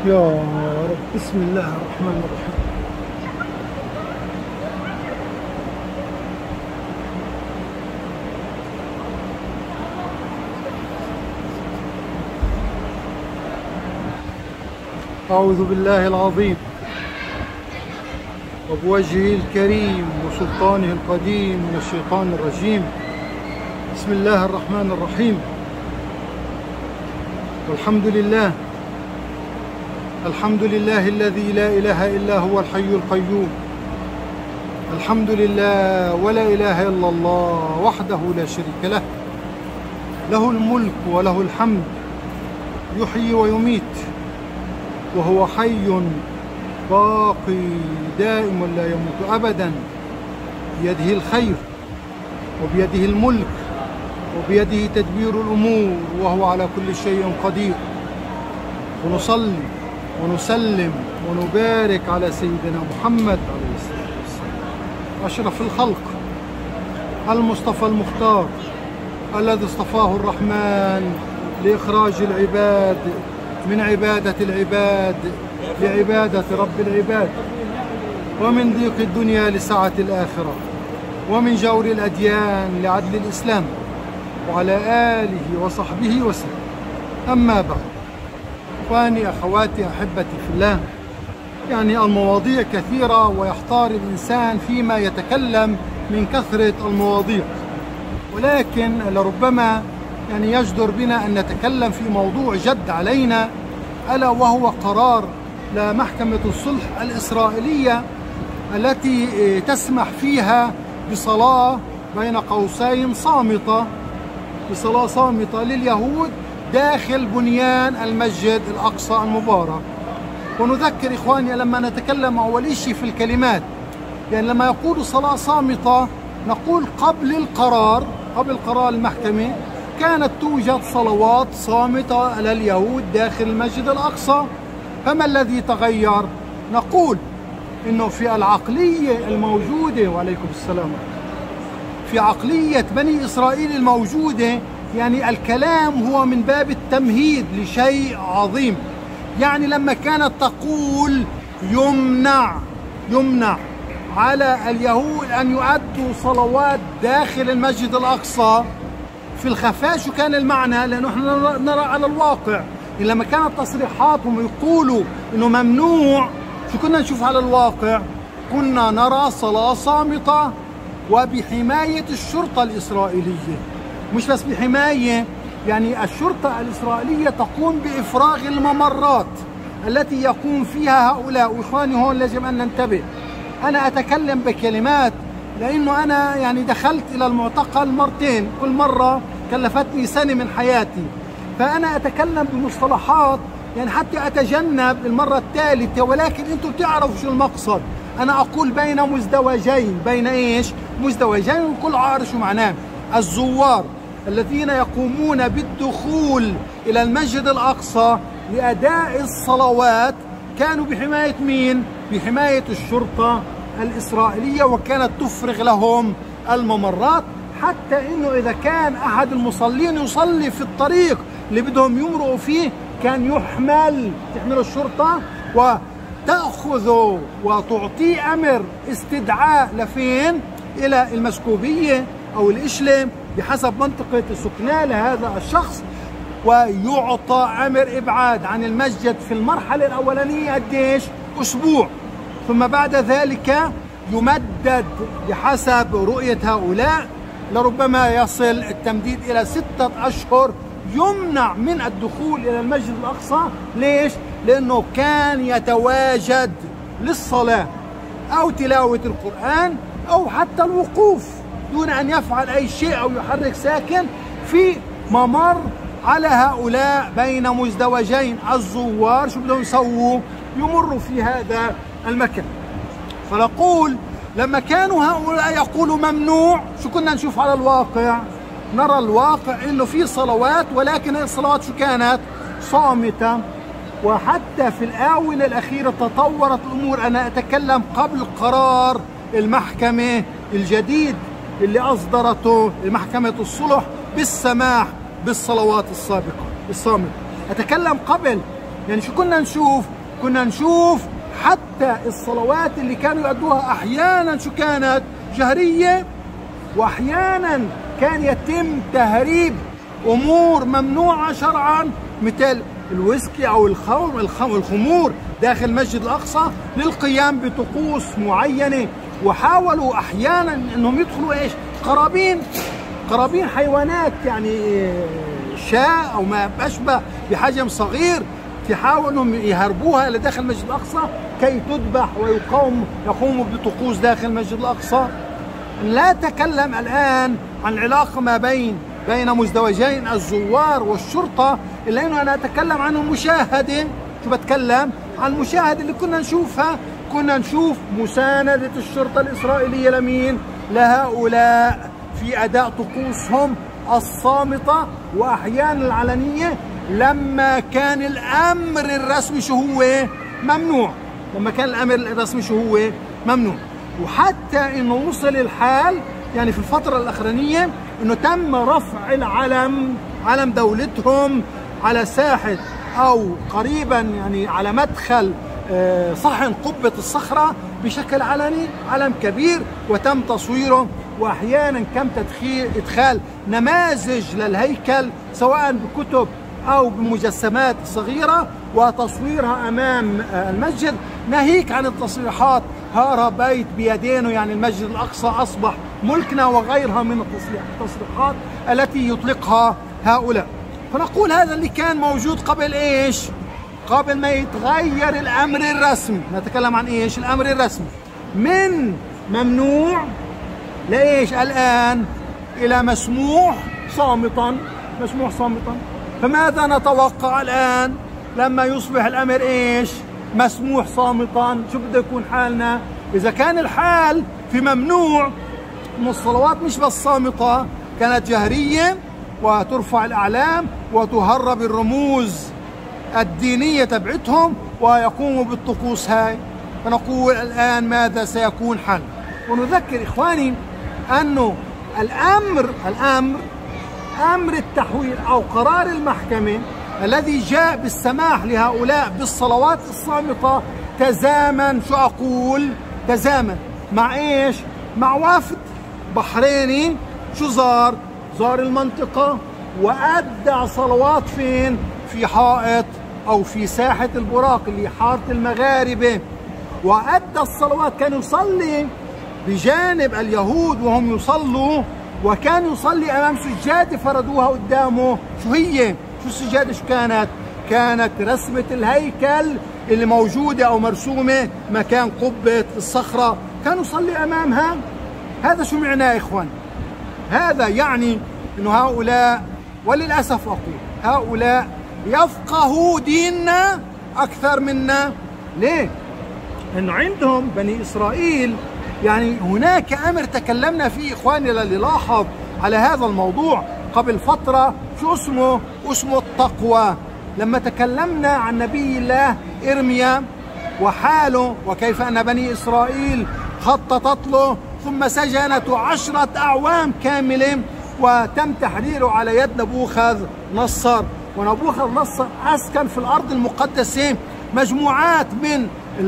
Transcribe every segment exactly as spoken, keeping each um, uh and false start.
يا رب. بسم الله الرحمن الرحيم. أعوذ بالله العظيم وبوجهه الكريم وسلطانه القديم من الشيطان الرجيم. بسم الله الرحمن الرحيم. والحمد لله الحمد لله الذي لا إله إلا هو الحي القيوم. الحمد لله ولا إله إلا الله وحده لا شريك له، له الملك وله الحمد، يحيي ويميت وهو حي باقي دائم لا يموت أبدا، بيده الخير وبيده الملك وبيده تدبير الأمور وهو على كل شيء قدير. ونصلي ونسلم ونبارك على سيدنا محمد عليه الصلاة والسلام، أشرف الخلق المصطفى المختار الذي اصطفاه الرحمن لإخراج العباد من عبادة العباد لعبادة رب العباد، ومن ضيق الدنيا لسعة الآخرة، ومن جور الأديان لعدل الإسلام، وعلى آله وصحبه وسلم. أما بعد، إخواني أخواتي أحبتي في الله، يعني المواضيع كثيرة ويحتار الإنسان فيما يتكلم من كثرة المواضيع، ولكن لربما يعني يجدر بنا أن نتكلم في موضوع جد علينا، ألا وهو قرار لمحكمة الصلح الإسرائيلية التي تسمح فيها بصلاة بين قوسين صامتة، بصلاة صامتة لليهود داخل بنيان المسجد الأقصى المبارك. ونذكر إخواني لما نتكلم أول شيء في الكلمات، يعني لما يقول صلاة صامتة نقول قبل القرار قبل قرار المحكمة كانت توجد صلوات صامتة على اليهود داخل المسجد الأقصى. فما الذي تغير؟ نقول إنه في العقلية الموجودة، وعليكم السلام، في عقلية بني إسرائيل الموجودة، يعني الكلام هو من باب التمهيد لشيء عظيم. يعني لما كانت تقول يمنع يمنع على اليهود أن يؤدوا صلوات داخل المسجد الأقصى في الخفاء، شو كان المعنى؟ لأنه احنا نرى على الواقع لما كانت تصريحاتهم يقولوا إنه ممنوع، شو كنا نشوف على الواقع؟ كنا نرى صلاة صامتة وبحماية الشرطة الإسرائيلية. مش بس بحماية، يعني الشرطة الإسرائيلية تقوم بإفراغ الممرات التي يقوم فيها هؤلاء. وإخواني هون لازم أن ننتبه، أنا أتكلم بكلمات لأنه أنا يعني دخلت إلى المعتقل مرتين، كل مرة كلفتني سنة من حياتي، فأنا أتكلم بمصطلحات يعني حتى أتجنب المرة الثالثة، ولكن أنتم بتعرفوا شو المقصد. أنا أقول بين مزدوجين، بين إيش؟ مزدوجين، والكل عارف شو معناه. الزوار الذين يقومون بالدخول إلى المسجد الأقصى لأداء الصلوات كانوا بحماية مين؟ بحماية الشرطة الإسرائيلية، وكانت تفرغ لهم الممرات، حتى إنه إذا كان أحد المصلين يصلي في الطريق اللي بدهم يمرقوا فيه كان يحمل تحمل الشرطة وتأخذه وتعطيه أمر استدعاء لفين؟ إلى المسكوبية أو الإشلم بحسب منطقة سكناه لهذا الشخص، ويعطى أمر إبعاد عن المسجد في المرحلة الأولانية قديش؟ أسبوع. ثم بعد ذلك يمدد بحسب رؤية هؤلاء، لربما يصل التمديد إلى ستة أشهر يمنع من الدخول إلى المسجد الأقصى. ليش؟ لأنه كان يتواجد للصلاة أو تلاوة القرآن أو حتى الوقوف دون أن يفعل أي شيء أو يحرك ساكن في ممر على هؤلاء بين مزدوجين. الزوار شو بدهم يسووا؟ يمروا في هذا المكان. فنقول لما كانوا هؤلاء يقولوا ممنوع، شو كنا نشوف على الواقع؟ نرى الواقع انه في صلوات، ولكن الصلوات شو كانت؟ صامتة. وحتى في الآونة الأخيرة تطورت الأمور. أنا أتكلم قبل قرار المحكمة الجديد اللي أصدرته محكمة الصلح بالسماح بالصلوات السابقة الصامتة. أتكلم قبل يعني شو كنا نشوف؟ كنا نشوف حتى الصلوات اللي كانوا يؤدوها أحيانا شو كانت؟ جهرية، وأحيانا كان يتم تهريب أمور ممنوعة شرعا مثل الويسكي أو الخمر الخمور داخل المسجد الأقصى للقيام بطقوس معينة. وحاولوا أحيانا أنهم يدخلوا إيش؟ قرابين قرابين حيوانات، يعني شاء أو ما أشبه بحجم صغير، يحاولوا أنهم يهربوها إلى داخل المسجد الأقصى كي تذبح ويقوم يقوموا بطقوس داخل المسجد الأقصى. لا أتكلم الآن عن العلاقة ما بين بين مزدوجين الزوار والشرطة، إلا أنه أنا أتكلم عن المشاهدة. شو بتكلم؟ عن المشاهدة اللي كنا نشوفها. كنا نشوف مساندة الشرطة الإسرائيلية لمين؟ لهؤلاء في أداء طقوسهم الصامتة وأحيانا العلنية لما كان الأمر الرسمي شو هو؟ ممنوع. لما كان الأمر الرسمي شو هو؟ ممنوع. وحتى إنه وصل الحال يعني في الفترة الأخرانية إنه تم رفع العلم، علم دولتهم، على ساحة أو قريبا يعني على مدخل صحن قبة الصخرة بشكل علني، علم كبير، وتم تصويره. وأحيانا كم تدخيل إدخال نماذج للهيكل سواء بكتب أو بمجسمات صغيرة وتصويرها أمام المسجد، ناهيك عن التصريحات هار بيت بيدينه، يعني المسجد الأقصى أصبح ملكنا، وغيرها من التصريحات التي يطلقها هؤلاء. فنقول هذا اللي كان موجود قبل إيش؟ قبل ما يتغير الأمر الرسمي. نتكلم عن إيش؟ الأمر الرسمي من ممنوع لإيش الآن؟ إلى مسموح صامتا. مسموح صامتا. فماذا نتوقع الآن لما يصبح الأمر إيش؟ مسموح صامتا؟ شو بده يكون حالنا؟ إذا كان الحال في ممنوع إن الصلوات مش بس صامتة، كانت جهرية وترفع الأعلام وتهرب الرموز الدينية تبعتهم ويقوموا بالطقوس هاي، فنقول الآن ماذا سيكون حالنا؟ ونذكر إخواني أنه الأمر الأمر أمر التحويل أو قرار المحكمة الذي جاء بالسماح لهؤلاء بالصلوات الصامتة تزامن، شو أقول؟ تزامن مع إيش؟ مع وفد بحريني شو زار؟ زار المنطقة وأدى صلوات فين؟ في حائط أو في ساحة البراق اللي حارة المغاربة، وأدى الصلوات. كان يصلي بجانب اليهود وهم يصلوا، وكان يصلي أمام سجادة فردوها قدامه. شو هي؟ شو السجادة؟ شو كانت؟ كانت رسمة الهيكل اللي موجودة أو مرسومة مكان قبة الصخرة، كان يصلي أمامها. هذا شو معناه يا إخوان؟ هذا يعني إنه هؤلاء، وللأسف أقول هؤلاء يفقهوا ديننا أكثر منا. ليه؟ لأنه عندهم بني إسرائيل يعني هناك أمر تكلمنا فيه إخواني للي لاحظ على هذا الموضوع قبل فترة، شو اسمه؟ اسمه التقوى. لما تكلمنا عن نبي الله إرميا وحاله وكيف أن بني إسرائيل خططت له ثم سجنته عشرة أعوام كاملة وتم تحريره على يد نبوخذ نصر. ونبوخذ نصر أسكن في الأرض المقدسة مجموعات من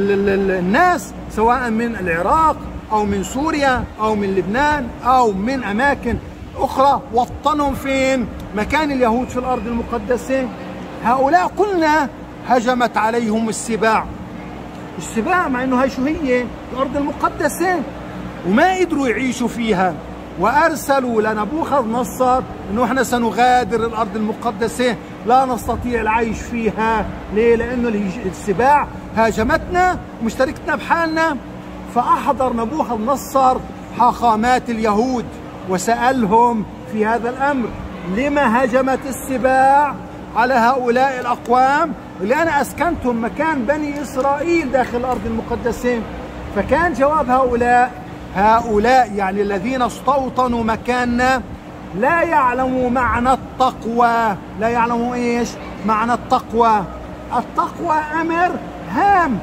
الناس سواء من العراق أو من سوريا أو من لبنان أو من أماكن أخرى، وطنهم فين؟ مكان اليهود في الأرض المقدسة. هؤلاء قلنا هجمت عليهم السباع. السباع مع أنه هاي شو هي؟ الأرض المقدسة، وما قدروا يعيشوا فيها، وأرسلوا لنبوخذ نصر أنه إحنا سنغادر الأرض المقدسة، لا نستطيع العيش فيها. ليه؟ لأنه السباع هاجمتنا ومشتركتنا بحالنا. فأحضر نبوخذ نصر حاخامات اليهود وسألهم في هذا الأمر: لما هجمت السباع على هؤلاء الأقوام اللي أنا أسكنتهم مكان بني إسرائيل داخل الأرض المقدسة؟ فكان جواب هؤلاء هؤلاء يعني الذين استوطنوا مكاننا لا يعلموا معنى التقوى. لا يعلموا إيش؟ معنى التقوى. التقوى أمر هام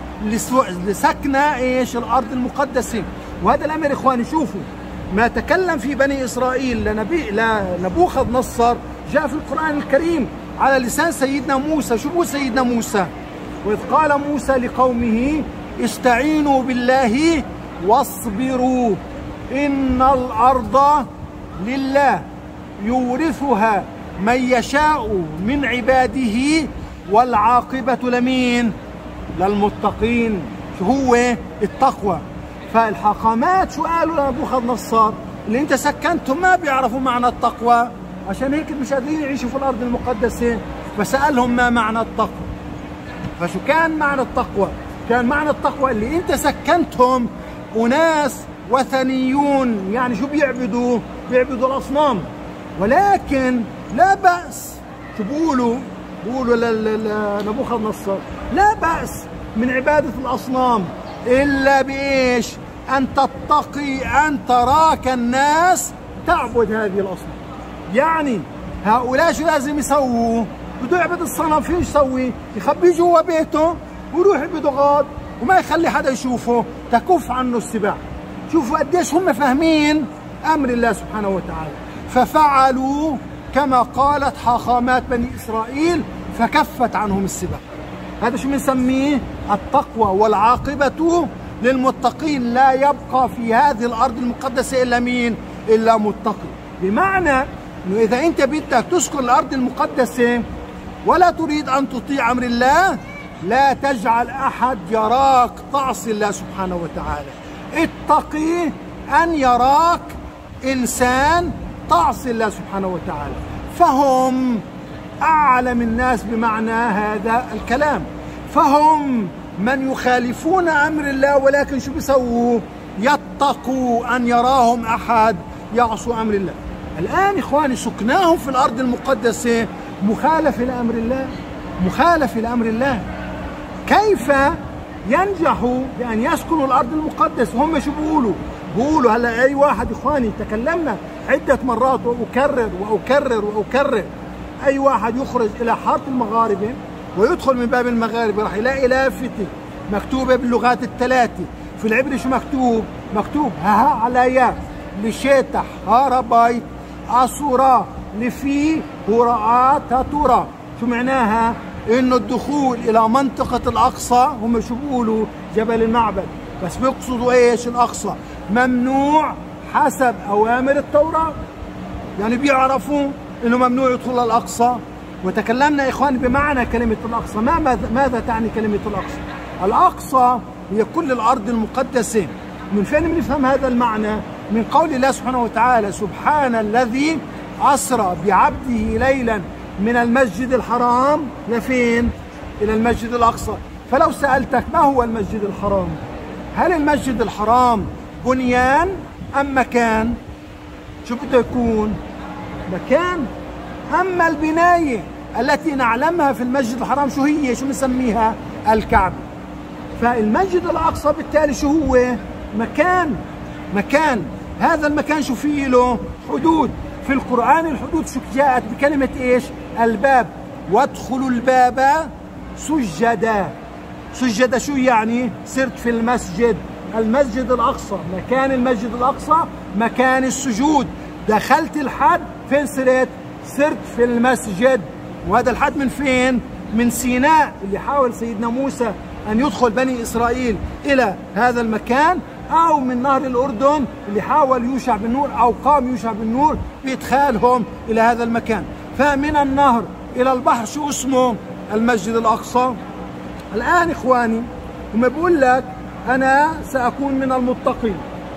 لسكن إيش؟ الأرض المقدسة. وهذا الأمر إخواني شوفوا ما تكلم في بني إسرائيل لنبي لنبوخذ نصر جاء في القرآن الكريم على لسان سيدنا موسى. شو بقول سيدنا موسى؟ وإذ قال موسى لقومه استعينوا بالله واصبروا إن الأرض لله يورثها من يشاء من عباده والعاقبة لمين؟ للمتقين. شو هو التقوى؟ فالحاخامات شو قالوا لنبوخذ نصر؟ اللي انت سكنتهم ما بيعرفوا معنى التقوى، عشان هيك مش قادرين يعيشوا في الأرض المقدسة، فسألهم ما معنى التقوى. فشو كان معنى التقوى؟ كان معنى التقوى اللي انت سكنتهم أناس وثنيون، يعني شو بيعبدوا؟ بيعبدوا الأصنام، ولكن لا بأس. شو بيقولوا؟ بيقولوا لنبوخذ نصر لا بأس من عبادة الأصنام إلا بإيش؟ أن تتقي أن تراك الناس تعبد هذه الأصنام. يعني هؤلاء شو لازم يسووا؟ بده يعبد الصنم، فين يسوي؟ يخبيه جوا بيته ويروح يعبده غاد وما يخلي حدا يشوفه، تكف عنه السباع. شوفوا قديش هم فاهمين أمر الله سبحانه وتعالى. ففعلوا كما قالت حاخامات بني إسرائيل فكفت عنهم السباع. هذا شو بنسميه؟ التقوى. والعاقبة للمتقين، لا يبقى في هذه الأرض المقدسة إلا مين؟ إلا متقي. بمعنى إنه إذا أنت بدك تسكن الأرض المقدسة ولا تريد أن تطيع أمر الله، لا تجعل أحد يراك تعصي الله سبحانه وتعالى. اتقي أن يراك إنسان تعصي الله سبحانه وتعالى. فهم أعلم الناس بمعنى هذا الكلام، فهم من يخالفون أمر الله ولكن شو بيسووا؟ يتقوا أن يراهم أحد يعصوا أمر الله. الآن إخواني سكناهم في الأرض المقدسة مخالفة لأمر الله، مخالفة لأمر الله. كيف ينجحوا بأن يسكنوا الأرض المقدسة؟ هم شو بيقولوا؟ بيقولوا هلا أي واحد إخواني تكلمنا عدة مرات وأكرر وأكرر وأكرر، أي واحد يخرج إلى حارة المغاربة ويدخل من باب المغاربة راح يلاقي لافتة مكتوبة باللغات الثلاثة. في العبري شو مكتوب؟ مكتوب ها عليا لشيتح هاربايت أسورا لفي هراءات تورا. شو معناها؟ إنه الدخول إلى منطقة الأقصى، هم شو بيقولوا؟ جبل المعبد، بس بيقصدوا إيش الأقصى؟ ممنوع حسب أوامر التوراة. يعني بيعرفوا إنه ممنوع يدخل الأقصى. وتكلمنا إخواني بمعنى كلمة الأقصى. ما ماذا تعني كلمة الأقصى؟ الأقصى هي كل الأرض المقدسة. من فين بنفهم هذا المعنى؟ من قول الله سبحانه وتعالى سبحان الذي أسرى بعبده ليلا من المسجد الحرام لفين؟ إلى المسجد الأقصى. فلو سألتك ما هو المسجد الحرام؟ هل المسجد الحرام بنيان أم مكان؟ شو بده يكون؟ مكان. أما البناية التي نعلمها في المسجد الحرام شو هي؟ شو بنسميها؟ الكعبة. فالمسجد الأقصى بالتالي شو هو؟ مكان. مكان. هذا المكان شو فيه له؟ حدود. في القرآن الحدود شو جاءت بكلمة إيش؟ الباب. وادخلوا الباب سجدا. سجدا شو يعني؟ صرت في المسجد. المسجد الأقصى، مكان المسجد الأقصى مكان السجود. دخلت الحد فين صرت؟ صرت في المسجد. وهذا الحد من فين؟ من سيناء، اللي حاول سيدنا موسى أن يدخل بني إسرائيل إلى هذا المكان، أو من نهر الأردن اللي حاول يوشع بن نون أو قام يوشع بن نون بإدخالهم إلى هذا المكان. فمن النهر إلى البحر شو اسمه؟ المسجد الأقصى. الآن إخواني هم بيقول لك أنا سأكون من المتقين،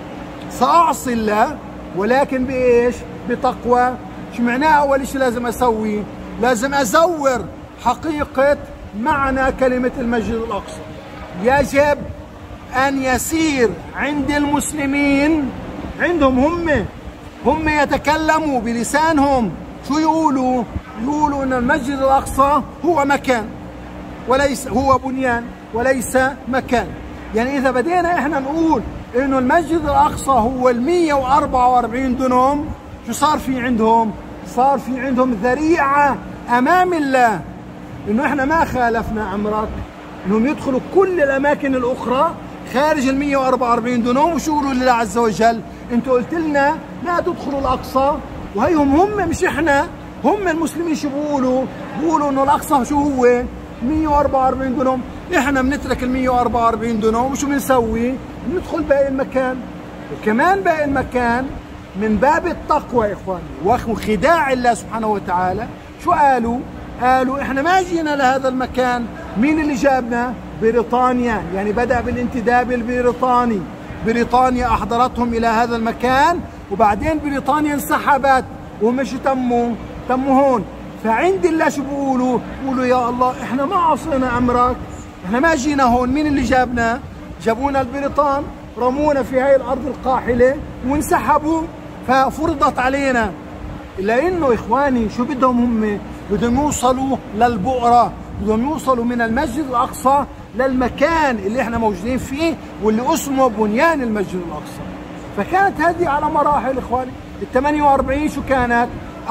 سأعصي الله ولكن بإيش؟ بتقوى. شو معناه؟ أول شيء لازم أسوي، لازم أزور حقيقة معنى كلمة المسجد الأقصى. يجب أن يسير عند المسلمين، عندهم هم هم يتكلموا بلسانهم شو يقولوا؟ يقولوا أن المسجد الأقصى هو مكان وليس هو بنيان وليس مكان. يعني إذا بدينا إحنا نقول إنه المسجد الأقصى هو ال مئة وأربعة وأربعين دنم، شو صار في عندهم؟ صار في عندهم ذريعة أمام الله إنه إحنا ما خالفنا أمرك، إنهم يدخلوا كل الأماكن الأخرى خارج ال مئة وأربعة وأربعين دنم. وشو يقولوا لله عز وجل؟ أنتوا قلت لنا لا تدخلوا الأقصى، وهيهم هم مش إحنا، هم المسلمين شو بيقولوا؟ بيقولوا إنه الأقصى شو هو؟ مئة وأربعة وأربعين دنم. احنا بنترك ال مية وأربعة وأربعين دونم وشو بنسوي؟ بندخل باقي المكان، وكمان باقي المكان من باب التقوى يا اخواني وخداع الله سبحانه وتعالى. شو قالوا؟ قالوا احنا ما جينا لهذا المكان، مين اللي جابنا؟ بريطانيا، يعني بدأ بالانتداب البريطاني، بريطانيا احضرتهم الى هذا المكان، وبعدين بريطانيا انسحبت ومش تموا تموا هون. فعند الله شو بيقولوا؟ بيقولوا يا الله احنا ما عصينا امرك، احنا ما جينا هون، مين اللي جابنا؟ جابونا البريطان، رمونا في هاي الارض القاحله وانسحبوا، ففرضت علينا. لانه اخواني شو بدهم هم؟ بدهم يوصلوا للبؤره، بدهم يوصلوا من المسجد الاقصى للمكان اللي احنا موجودين فيه واللي اسمه بنيان المسجد الاقصى. فكانت هذه على مراحل اخواني. ال ثمانية وأربعين شو كانت؟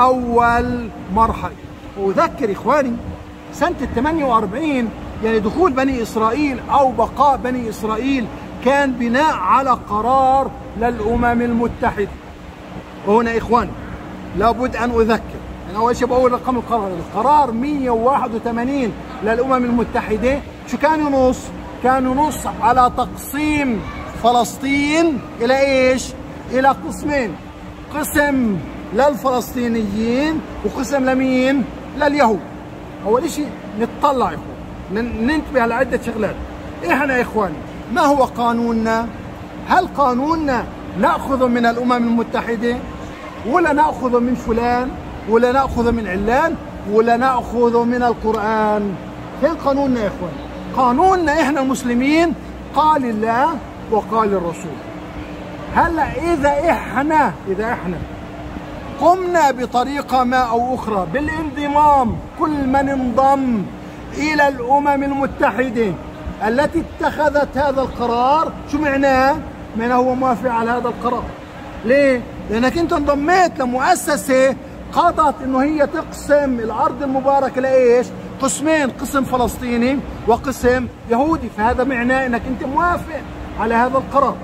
اول مرحله. واذكر اخواني سنه ال ثمانية وأربعين يعني دخول بني اسرائيل او بقاء بني اسرائيل كان بناء على قرار للامم المتحده. وهنا اخواني لابد ان اذكر، انا اول شيء بقول رقم القرار، القرار مية وواحد وثمانين للامم المتحده شو كان ينص؟ كان ينص على تقسيم فلسطين الى ايش؟ الى قسمين، قسم للفلسطينيين وقسم لمين؟ لليهود. اول شيء نتطلع يا اخوان، ننتبه على عده شغلات. احنا يا اخواني ما هو قانوننا؟ هل قانوننا ناخذه من الامم المتحده؟ ولا ناخذه من فلان؟ ولا ناخذه من علان؟ ولا ناخذه من القران؟ فين قانوننا يا اخوان؟ قانوننا احنا المسلمين قال الله وقال الرسول. هلا اذا احنا اذا احنا قمنا بطريقه ما او اخرى بالانضمام، كل من انضم الى الامم المتحده التي اتخذت هذا القرار، شو معناه؟ معناه هو موافق على هذا القرار. ليه؟ لانك انت انضميت لمؤسسه قضت انه هي تقسم الارض المباركه لايش؟ قسمين، قسم فلسطيني وقسم يهودي، فهذا معناه انك انت موافق على هذا القرار.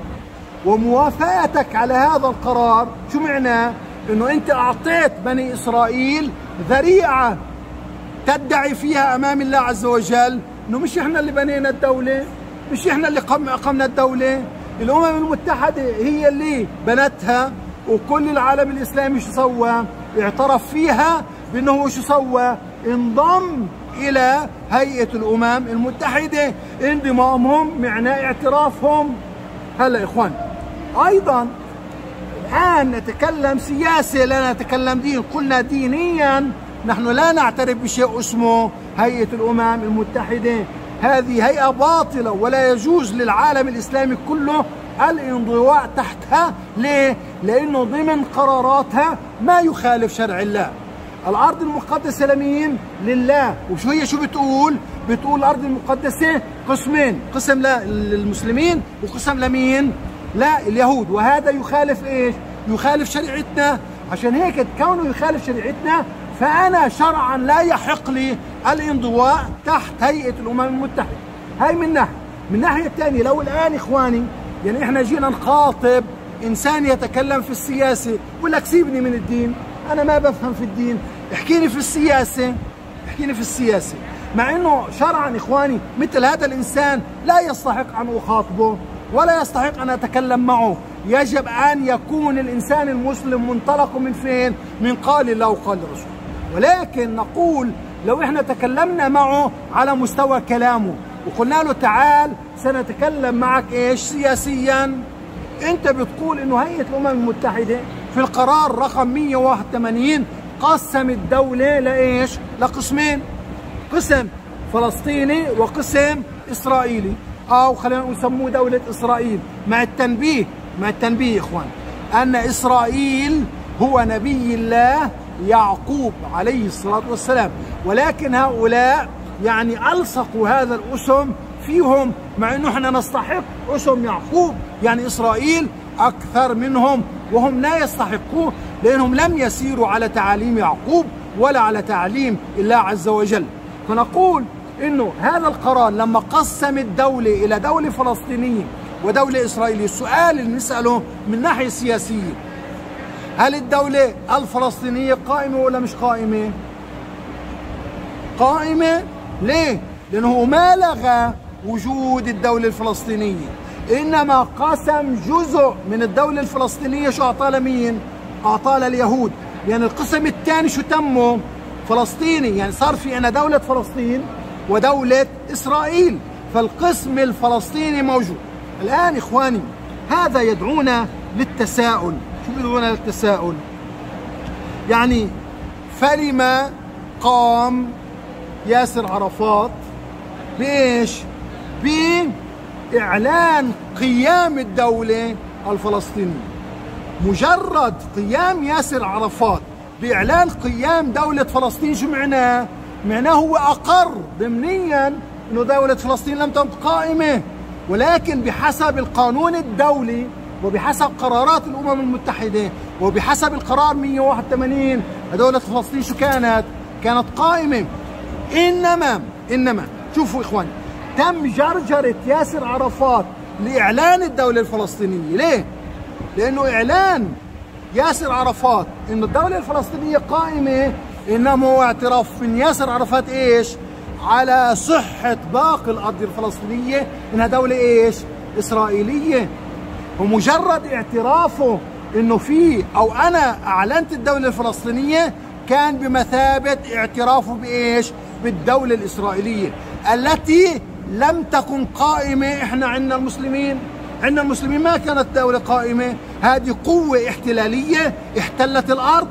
وموافقتك على هذا القرار شو معناه؟ انه انت اعطيت بني اسرائيل ذريعه تدعي فيها امام الله عز وجل انه مش احنا اللي بنينا الدوله، مش احنا اللي اقمنا الدوله، الامم المتحده هي اللي بنتها، وكل العالم الاسلامي شو سوى؟ اعترف فيها بانه هو شو سوى؟ انضم الى هيئه الامم المتحده. انضمامهم معناه اعترافهم. هلا اخوان ايضا الان نتكلم سياسه لا نتكلم دين، قلنا دينيا نحن لا نعترف بشيء اسمه هيئه الامم المتحده، هذه هيئه باطله ولا يجوز للعالم الاسلامي كله الانضواء تحتها. ليه؟ لانه ضمن قراراتها ما يخالف شرع الله. الارض المقدسه لمين؟ لله. وشو هي شو بتقول؟ بتقول الارض المقدسه قسمين، قسم للمسلمين وقسم لمين؟ لا اليهود، وهذا يخالف ايش؟ يخالف شريعتنا. عشان هيك كونه يخالف شريعتنا فانا شرعا لا يحق لي الانضواء تحت هيئه الامم المتحده. هاي من ناحيه. من الناحيه الثانيه لو الان اخواني يعني احنا جينا نخاطب انسان يتكلم في السياسه، بقول لك سيبني من الدين، انا ما بفهم في الدين، احكيني في السياسه، احكيني في السياسه، مع انه شرعا اخواني مثل هذا الانسان لا يستحق ان اخاطبه ولا يستحق ان اتكلم معه. يجب ان يكون الانسان المسلم منطلقه من فين؟ من قال الله وقال الرسول. ولكن نقول لو احنا تكلمنا معه على مستوى كلامه وقلنا له تعال سنتكلم معك ايش سياسيا، انت بتقول انه هيئه الامم المتحده في القرار رقم مية وواحد وثمانين قسم الدوله لايش؟ لقسمين، قسم فلسطيني وقسم اسرائيلي، او خلينا نسموه دوله اسرائيل، مع التنبيه مع التنبيه يا اخوان ان اسرائيل هو نبي الله يعقوب عليه الصلاه والسلام، ولكن هؤلاء يعني الصقوا هذا الاسم فيهم، مع انه احنا نستحق اسم يعقوب يعني اسرائيل اكثر منهم، وهم لا يستحقوه لانهم لم يسيروا على تعاليم يعقوب ولا على تعليم الله عز وجل. فنقول انه هذا القرار لما قسم الدوله الى دوله فلسطينيه ودوله اسرائيليه، السؤال اللي نساله من ناحيه سياسيه هل الدوله الفلسطينيه قائمه ولا مش قائمه؟ قائمه. ليه؟ لأنه ما لغى وجود الدولة الفلسطينية، إنما قسم جزء من الدولة الفلسطينية. شو أعطاه لمين؟ أعطاه لليهود. يعني القسم الثاني شو تمه؟ فلسطيني، يعني صار في عنا دولة فلسطين ودولة إسرائيل، فالقسم الفلسطيني موجود. الآن إخواني هذا يدعونا للتساؤل. شو يدعونا للتساؤل؟ يعني فلما قام ياسر عرفات بإيش؟ بإعلان قيام الدولة الفلسطينية. مجرد قيام ياسر عرفات بإعلان قيام دولة فلسطين شو معناه؟ معناه هو أقر ضمنيا أنه دولة فلسطين لم تكن قائمة، ولكن بحسب القانون الدولي وبحسب قرارات الأمم المتحدة وبحسب القرار مئة وواحد وثمانين دولة فلسطين شو كانت؟ كانت قائمة. إنما إنما شوفوا إخواني، تم جرجرة ياسر عرفات لإعلان الدولة الفلسطينية. ليه؟ لأنه إعلان ياسر عرفات إنه الدولة الفلسطينية قائمة إنما هو اعتراف من ياسر عرفات إيش؟ على صحة باقي الأرض الفلسطينية إنها دولة إيش؟ إسرائيلية. ومجرد اعترافه إنه في أو أنا أعلنت الدولة الفلسطينية كان بمثابة اعترافه بإيش؟ بالدولة الإسرائيلية التي لم تكن قائمة. إحنا عندنا المسلمين عندنا المسلمين ما كانت دولة قائمة، هذه قوة احتلالية احتلت الأرض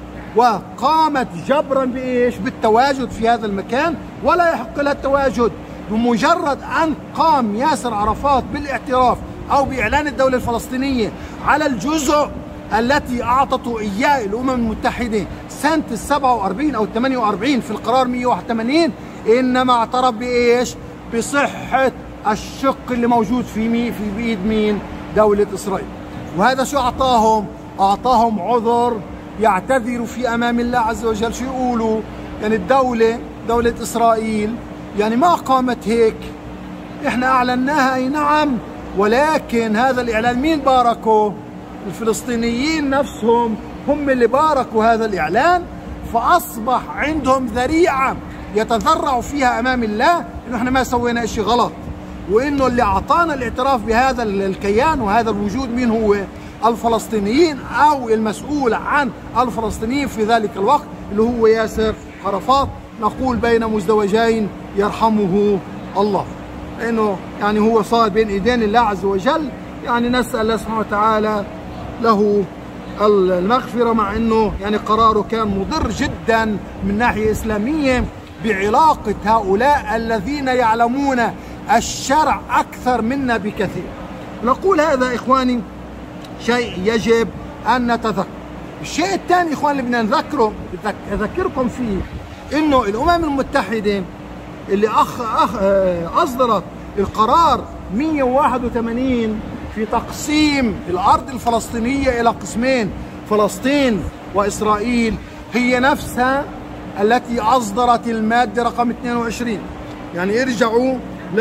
وقامت جبرا بإيش؟ بالتواجد في هذا المكان ولا يحق لها التواجد. بمجرد أن قام ياسر عرفات بالاعتراف أو بإعلان الدولة الفلسطينية على الجزء التي أعطته إياه الأمم المتحدة سنة السبعة وأربعين أو الثمانية وأربعين في القرار مئة وواحد وثمانين، إنما اعترف بإيش؟ بصحة الشق اللي موجود في مي في بيد مين؟ دولة إسرائيل. وهذا شو أعطاهم؟ أعطاهم عذر يعتذروا في أمام الله عز وجل. شو يقولوا؟ يعني الدولة دولة إسرائيل يعني ما قامت هيك، إحنا أعلناها أي نعم، ولكن هذا الإعلان مين باركه؟ الفلسطينيين نفسهم هم اللي باركوا هذا الإعلان، فأصبح عندهم ذريعة يتذرعوا فيها أمام الله إنه إحنا ما سوينا إشي غلط، وإنه اللي أعطانا الاعتراف بهذا الكيان وهذا الوجود مين هو؟ الفلسطينيين أو المسؤول عن الفلسطينيين في ذلك الوقت اللي هو ياسر عرفات. نقول بين مزدوجين يرحمه الله، لأنه يعني هو صار بين إيدين الله عز وجل. يعني نسأل الله سبحانه وتعالى له المغفرة، مع أنه يعني قراره كان مضر جدا من ناحية إسلامية بعلاقة هؤلاء الذين يعلمون الشرع أكثر منا بكثير. نقول هذا إخواني شيء يجب أن نتذكر. الشيء الثاني إخواني اللي بدنا نذكره أذكركم فيه إنه الأمم المتحدة اللي أخ أخ أصدرت القرار مئة وواحد وثمانين في تقسيم الأرض الفلسطينية إلى قسمين، فلسطين وإسرائيل، هي نفسها التي أصدرت المادة رقم اثنين وعشرين. يعني ارجعوا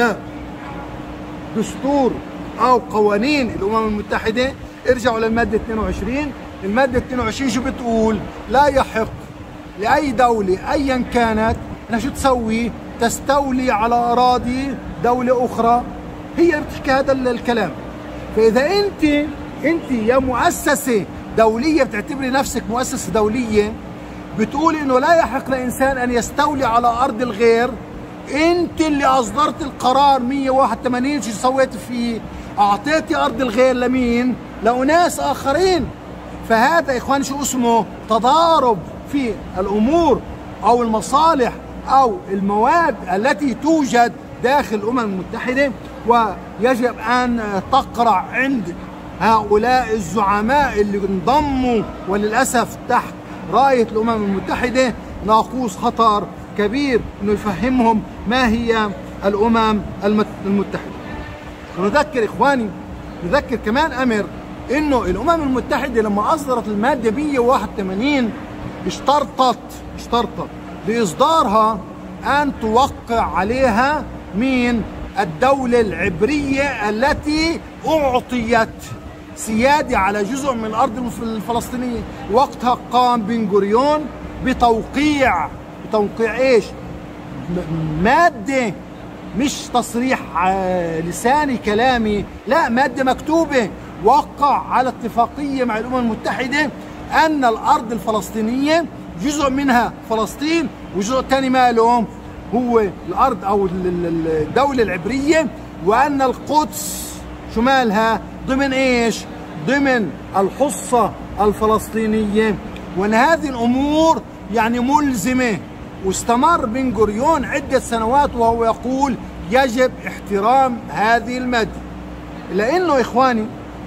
لدستور أو قوانين الأمم المتحدة، ارجعوا للمادة اثنين وعشرين. المادة اثنين وعشرين شو بتقول؟ لا يحق لأي دولة أيا كانت أنها شو تسوي؟ تستولي على أراضي دولة أخرى. هي اللي بتحكي هذا الكلام. فإذا أنت أنت يا مؤسسة دولية بتعتبري نفسك مؤسسة دولية بتقول إنه لا يحق لإنسان أن يستولي على أرض الغير، أنت اللي أصدرت القرار مئة وواحد وثمانين شو سويت فيه؟ أعطيتي أرض الغير لمين؟ لأناس آخرين. فهذا إخوان شو اسمه؟ تضارب في الأمور أو المصالح أو المواد التي توجد داخل الأمم المتحدة، ويجب أن تقرع عند هؤلاء الزعماء اللي انضموا وللأسف تحت راية الأمم المتحدة ناقوس خطر كبير إنه يفهمهم ما هي الأمم المتحدة. ونذكر إخواني نذكر كمان أمر إنه الأمم المتحدة لما أصدرت المادة مئة وواحد وثمانين اشترطت اشترطت بإصدارها أن توقع عليها مين؟ الدولة العبرية التي أعطيت سيادة على جزء من الأرض الفلسطينية. وقتها قام بن غوريون بتوقيع بتوقيع إيش؟ مادة مش تصريح لساني كلامي، لا، مادة مكتوبة، وقع على اتفاقية مع الأمم المتحدة أن الأرض الفلسطينية جزء منها فلسطين وجزء تاني ماله هو الأرض أو الدولة العبرية، وأن القدس شمالها ضمن إيش؟ ضمن الحصة الفلسطينية. وأن هذه الأمور يعني ملزمة. واستمر بن غوريون عدة سنوات وهو يقول يجب احترام هذه المادة. لأنه إخواني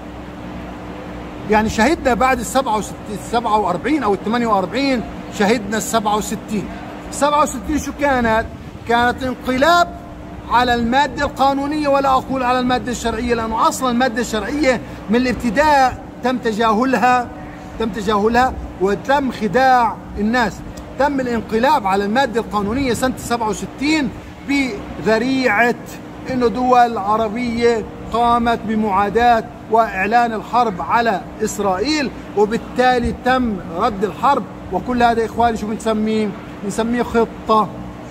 يعني شهدنا بعد السبعة وأربعين أو الثمانية وأربعين، شهدنا السبعة وستين. السبعة وستين شو كانت؟ كانت انقلاب على المادة القانونية، ولا أقول على المادة الشرعية، لأنه أصلا المادة الشرعية من الابتداء تم تجاهلها تم تجاهلها وتم خداع الناس. تم الانقلاب على المادة القانونية سنة سبعة وستين بذريعة إنه دول عربية قامت بمعاداة وإعلان الحرب على إسرائيل، وبالتالي تم رد الحرب. وكل هذا إخواني شو بنسميه؟ بنسميه خطة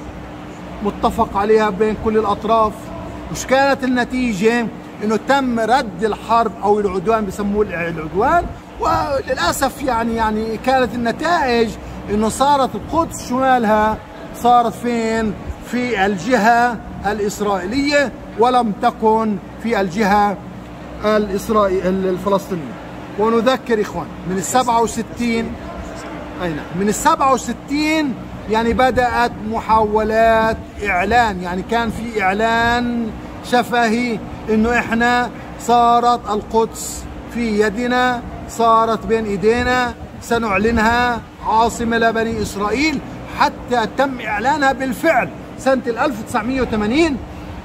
متفق عليها بين كل الأطراف. وش كانت النتيجة؟ إنه تم رد الحرب أو العدوان، بسموه العدوان. وللأسف يعني يعني كانت النتائج إنه صارت القدس شمالها صارت فين؟ في الجهة الإسرائيلية، ولم تكن في الجهة الإسرائيلية الفلسطينية. ونذكر إخوان من السبعة وستين أي نعم من السبعة وستين يعني بدأت محاولات إعلان، يعني كان في إعلان شفهي إنه إحنا صارت القدس في يدنا، صارت بين إيدينا، سنعلنها عاصمة لبني إسرائيل، حتى تم إعلانها بالفعل سنة ألف وتسعمئة وثمانين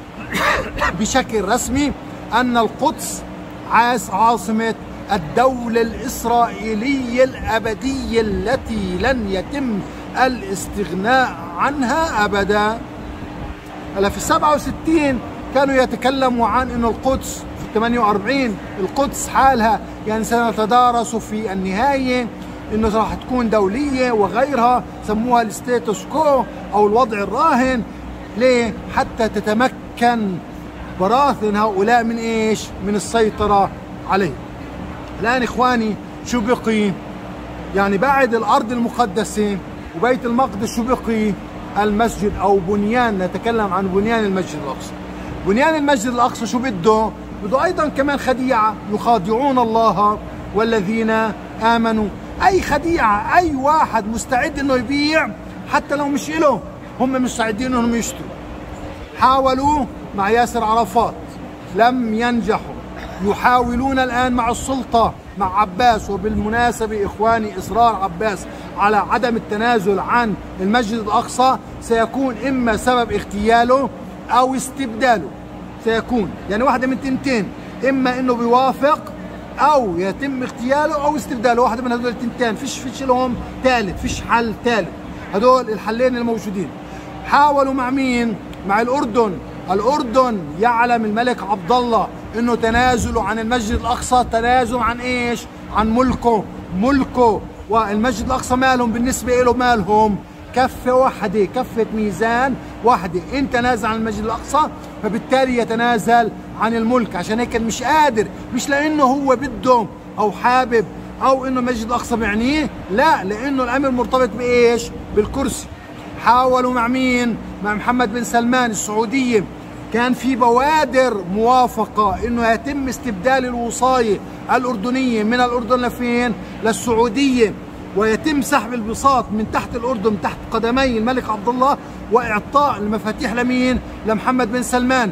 بشكل رسمي أن القدس عاصمة الدولة الإسرائيلية الأبدية التي لن يتم الاستغناء عنها أبدا. هلا في السبعة وستين كانوا يتكلموا عن أن القدس في الثمانية وأربعين القدس حالها يعني سنتدارس في النهاية انه راح تكون دوليه وغيرها، سموها الستاتوس كو او الوضع الراهن. ليه؟ حتى تتمكن براثن هؤلاء من ايش؟ من السيطره عليه. الان اخواني شو بقي؟ يعني بعد الارض المقدسه وبيت المقدس شو بقي؟ المسجد او بنيان، نتكلم عن بنيان المسجد الاقصى. بنيان المسجد الاقصى شو بده؟ بده ايضا كمان خديعه، يخادعون الله والذين امنوا. اي خديعه، اي واحد مستعد انه يبيع حتى لو مش له، هم مستعدين انهم يشتروا. حاولوا مع ياسر عرفات لم ينجحوا، يحاولون الان مع السلطه مع عباس. وبالمناسبه اخواني اصرار عباس على عدم التنازل عن المسجد الاقصى سيكون اما سبب اغتياله او استبداله، سيكون يعني واحده من تنتين، اما انه بيوافق او يتم اغتياله او استبداله، واحده من هذول التنتين، فيش فيش لهم ثالث، فيش حل ثالث، هذول الحلين الموجودين. حاولوا مع مين؟ مع الاردن. الاردن يعلم الملك عبد الله انه تنازله عن المسجد الاقصى تنازل عن ايش؟ عن ملكه، ملكه والمسجد الاقصى مالهم بالنسبه له، مالهم كفه واحده، كفه ميزان واحده. ان تنازل عن المسجد الاقصى فبالتالي يتنازل عن الملك. عشان هيك مش قادر، مش لانه هو بده او حابب او انه المسجد الاقصى بيعنيه، لا، لانه الامر مرتبط بايش؟ بالكرسي. حاولوا مع مين؟ مع محمد بن سلمان السعوديه، كان في بوادر موافقه انه يتم استبدال الوصايه الاردنيه من الاردن لفين؟ للسعوديه، ويتم سحب البساط من تحت الاردن تحت قدمي الملك عبد الله، واعطاء المفاتيح لمين؟ لمحمد بن سلمان.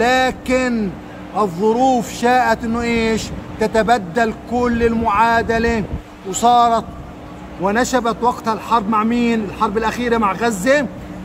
ولكن الظروف شاءت انه ايش؟ تتبدل كل المعادله، وصارت ونشبت وقتها الحرب مع مين؟ الحرب الاخيره مع غزه،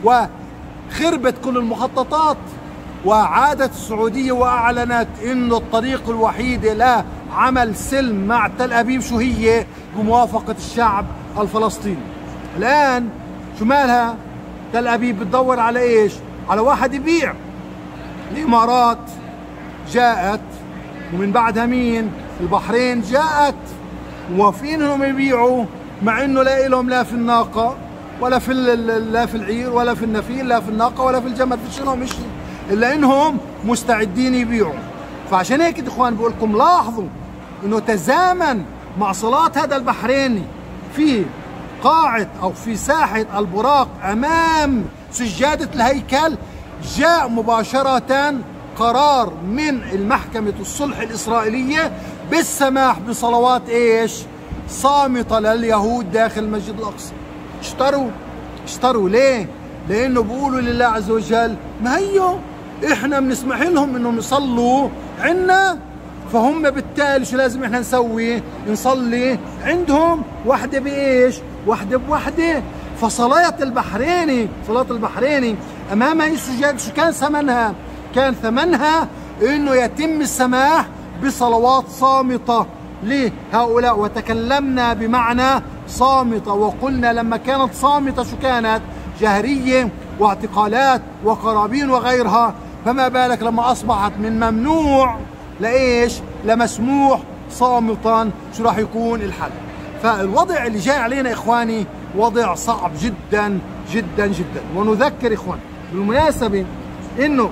وخربت كل المخططات. وعادت السعوديه واعلنت انه الطريق الوحيد لعمل سلم مع تل ابيب شو هي؟ بموافقه الشعب الفلسطيني. الان شو مالها؟ تل ابيب بتدور على ايش؟ على واحد يبيع. الامارات جاءت، ومن بعدها مين؟ البحرين جاءت، موافقين انهم يبيعوا، مع انه لا لهم لا في الناقه ولا في لا في العير ولا في النفيل، لا في الناقه ولا في الجمل، فيش لهم شيء. إلا إنهم مستعدين يبيعوا. فعشان هيك يا إخوان بقول لكم لاحظوا إنه تزامن مع صلاة هذا البحريني في قاعة أو في ساحة البراق أمام سجادة الهيكل، جاء مباشرة قرار من المحكمة الصلح الإسرائيلية بالسماح بصلوات إيش؟ صامتة لليهود داخل المسجد الأقصى. اشتروا اشتروا ليه؟ لأنه بيقولوا لله عز وجل ما هيو إحنا بنسمح لهم إنهم يصلوا عنا، فهم بالتالي شو لازم إحنا نسوي؟ نصلي عندهم وحدة بإيش؟ وحدة بوحدة. فصلاة البحريني صلاة البحريني أمام هي السجاد شو كان ثمنها؟ كان ثمنها إنه يتم السماح بصلوات صامتة لهؤلاء. وتكلمنا بمعنى صامتة، وقلنا لما كانت صامتة شو كانت؟ جهرية واعتقالات وقرابين وغيرها، فما بالك لما أصبحت من ممنوع لإيش؟ لمسموح صامتا، شو راح يكون الحل؟ فالوضع اللي جاي علينا إخواني وضع صعب جدا جدا جدا. ونذكر إخوان بالمناسبة إنه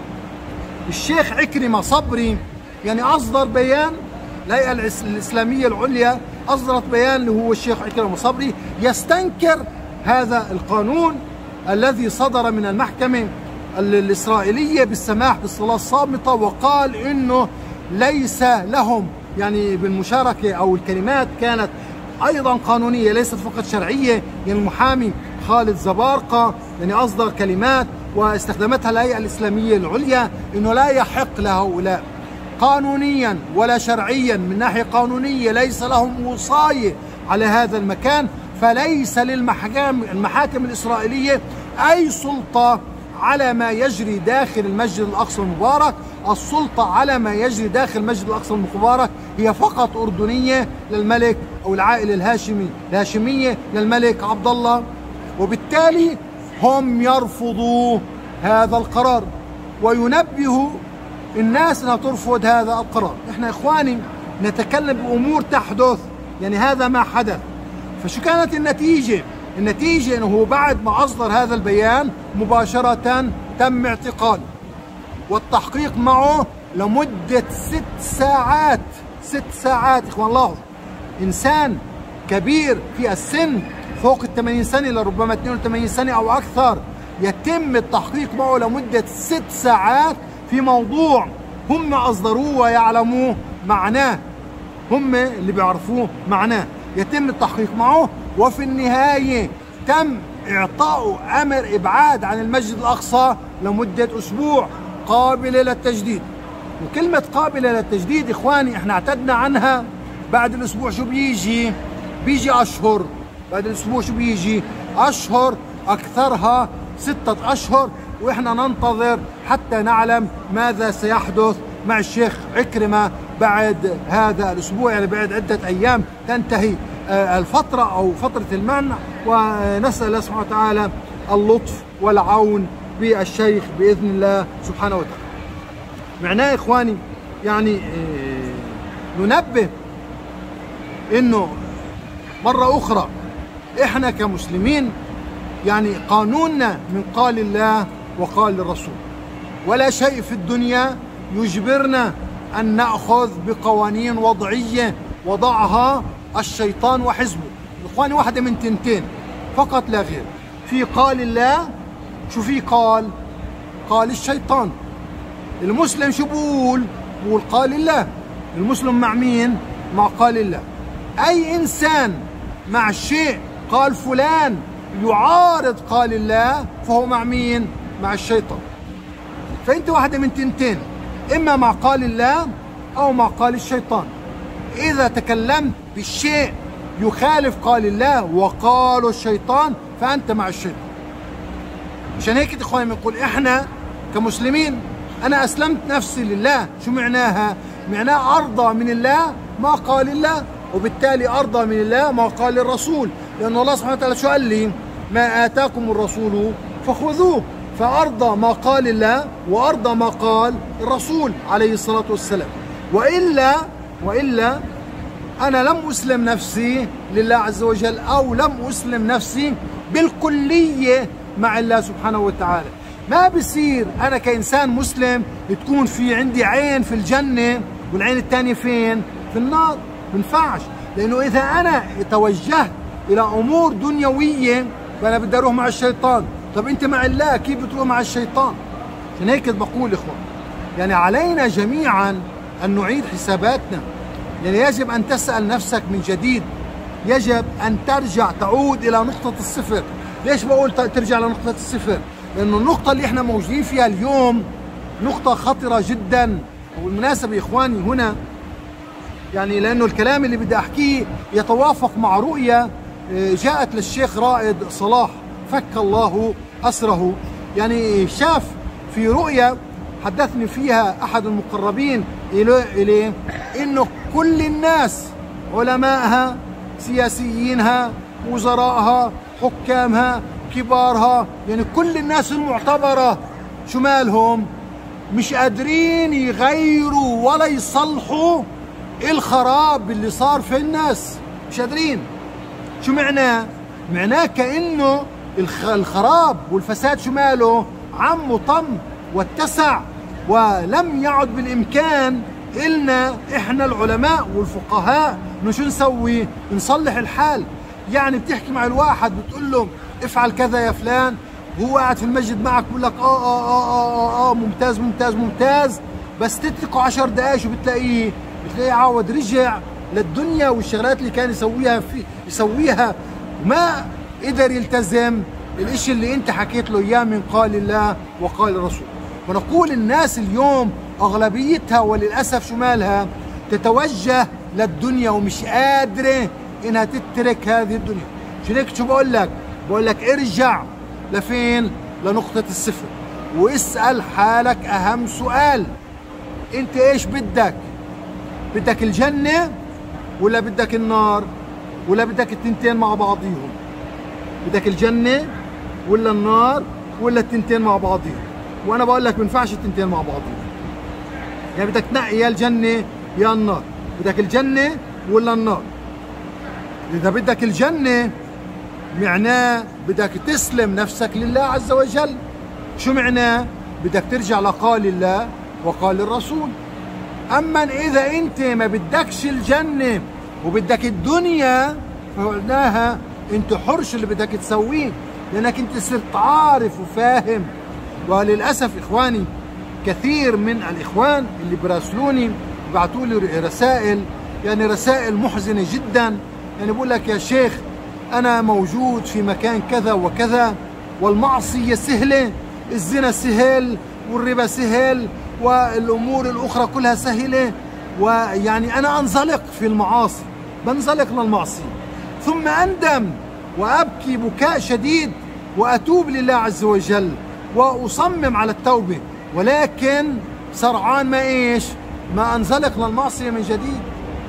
الشيخ عكرمة صبري يعني أصدر بيان، الهيئة الإسلامية العليا أصدرت بيان اللي هو الشيخ عكرمة صبري يستنكر هذا القانون الذي صدر من المحكمة الإسرائيلية بالسماح بالصلاة الصامتة، وقال إنه ليس لهم يعني بالمشاركة، أو الكلمات كانت أيضا قانونية ليست فقط شرعية. يعني المحامي خالد زبارقة يعني أصدر كلمات واستخدمتها الهيئة الإسلامية العليا إنه لا يحق لهؤلاء قانونيا ولا شرعيا، من ناحية قانونية ليس لهم وصاية على هذا المكان، فليس للمحاكم المحاكم الإسرائيلية أي سلطة على ما يجري داخل المسجد الأقصى المبارك. السلطة على ما يجري داخل المسجد الأقصى المبارك هي فقط أردنية للملك أو العائلة الهاشمي الهاشمية للملك عبد الله، وبالتالي هم يرفضوا هذا القرار وينبهوا الناس أنها ترفض هذا القرار. إحنا إخواني نتكلم بأمور تحدث، يعني هذا ما حدث. فشو كانت النتيجة؟ النتيجة أنه بعد ما أصدر هذا البيان مباشرة تم اعتقاله والتحقيق معه لمدة ست ساعات. ست ساعات إخوان لاحظوا، إنسان كبير في السن فوق الثمانين سنة لربما اثنين وثمانين سنة أو أكثر يتم التحقيق معه لمدة ست ساعات في موضوع هم أصدروه ويعلموه معناه، هم اللي بيعرفوه معناه، يتم التحقيق معه. وفي النهاية تم إعطاؤه أمر إبعاد عن المسجد الأقصى لمدة أسبوع قابلة للتجديد. وكلمة قابلة للتجديد إخواني إحنا اعتدنا عنها، بعد الأسبوع شو بيجي؟ بيجي أشهر. بعد الأسبوع شو بيجي؟ أشهر، أكثرها ستة أشهر، وإحنا ننتظر حتى نعلم ماذا سيحدث مع الشيخ عكرمة بعد هذا الأسبوع، يعني بعد عدة أيام تنتهي الفترة أو فترة المنع. ونسأل الله سبحانه وتعالى اللطف والعون بالشيخ بإذن الله سبحانه وتعالى. معناه إخواني يعني ننبه إنه مرة أخرى إحنا كمسلمين يعني قانوننا من قال الله وقال الرسول، ولا شيء في الدنيا يجبرنا أن نأخذ بقوانين وضعية وضعها الشيطان وحزبه. إخواني واحدة من تنتين فقط لا غير، في قال الله، شو في قال؟ قال الشيطان. المسلم شو بقول؟ بقول قال الله. المسلم مع مين؟ مع قال الله. أي إنسان مع شيء قال فلان يعارض قال الله فهو مع مين؟ مع الشيطان. فأنت واحدة من تنتين، إما مع قال الله أو مع قال الشيطان. إذا تكلمت بالشيء يخالف قال الله وقال الشيطان فأنت مع الشيطان. عشان هيك إخواني بنقول إحنا كمسلمين أنا أسلمت نفسي لله. شو معناها؟ معناه أرضى من الله ما قال الله، وبالتالي أرضى من الله ما قال الرسول، لأن الله سبحانه وتعالى شو قال لي؟ ما آتاكم الرسول فخذوه. فأرضى ما قال الله وأرضى ما قال الرسول عليه الصلاة والسلام. وإلا وإلا أنا لم أسلم نفسي لله عز وجل، أو لم أسلم نفسي بالكلية مع الله سبحانه وتعالى. ما بصير انا كانسان مسلم تكون في عندي عين في الجنه والعين الثانيه فين؟ في النار. ما بينفعش، لانه اذا انا توجهت الى امور دنيويه فانا بدي اروح مع الشيطان. طب انت مع الله كيف بتروح مع الشيطان؟ عشان هيك بقول اخوان، يعني علينا جميعا ان نعيد حساباتنا. يعني يجب ان تسال نفسك من جديد، يجب ان ترجع تعود الى نقطه الصفر. ليش بقول ترجع لنقطه الصفر؟ لانه النقطه اللي احنا موجودين فيها اليوم نقطه خطره جدا. وبالمناسبه يا اخواني هنا يعني لانه الكلام اللي بدي احكيه يتوافق مع رؤيه جاءت للشيخ رائد صلاح فك الله اسره. يعني شاف في رؤيه حدثني فيها احد المقربين اليه انه كل الناس علمائها، سياسيينها، وزرائها، حكامها، كبارها، يعني كل الناس المعتبره شو مالهم؟ مش قادرين يغيروا ولا يصلحوا الخراب اللي صار في الناس، مش قادرين. شو معناه؟ معناه كأنه الخراب والفساد شو ماله؟ عم وطم واتسع، ولم يعد بالإمكان إلنا إحنا العلماء والفقهاء إنه شو نسوي؟ نصلح الحال. يعني بتحكي مع الواحد بتقول له افعل كذا يا فلان، هو قاعد في المسجد معك بقول لك آه آه آه آه آه ممتاز ممتاز ممتاز، بس تتركه عشر دقايق شو بتلاقيه؟ بتلاقيه عاود رجع للدنيا والشغلات اللي كان يسويها في يسويها وما قدر يلتزم الاشي اللي انت حكيت له اياه من قال الله وقال الرسول. ونقول الناس اليوم اغلبيتها وللاسف شو مالها؟ تتوجه للدنيا ومش قادره انها تترك هذه الدنيا. عشان هيك شو بقول لك؟ بقول لك ارجع لفين؟ لنقطة الصفر، واسأل حالك اهم سؤال، انت ايش بدك؟ بدك الجنة ولا بدك النار؟ ولا بدك التنتين مع بعضيهم؟ بدك الجنة ولا النار ولا التنتين مع بعضيهم؟ وانا بقول لك ما ينفعش التنتين مع بعضيهم. يعني بدك تنقي يا الجنة يا النار، بدك الجنة ولا النار. اذا بدك الجنة معناه بدك تسلم نفسك لله عز وجل. شو معناه؟ بدك ترجع لقال الله وقال الرسول. اما اذا انت ما بدكش الجنة وبدك الدنيا فقلناها انت حر شو اللي بدك تسويه، لانك انت صرت عارف وفاهم. وللاسف اخواني كثير من الاخوان اللي براسلوني ببعثوا لي رسائل، يعني رسائل محزنة جدا. يعني بقول لك يا شيخ انا موجود في مكان كذا وكذا والمعصية سهلة، الزنا سهل والربا سهل والامور الاخرى كلها سهلة، ويعني انا انزلق في المعاصي، بنزلق للمعصية ثم اندم وابكي بكاء شديد واتوب لله عز وجل واصمم على التوبة، ولكن سرعان ما ايش؟ ما انزلق للمعصية من جديد.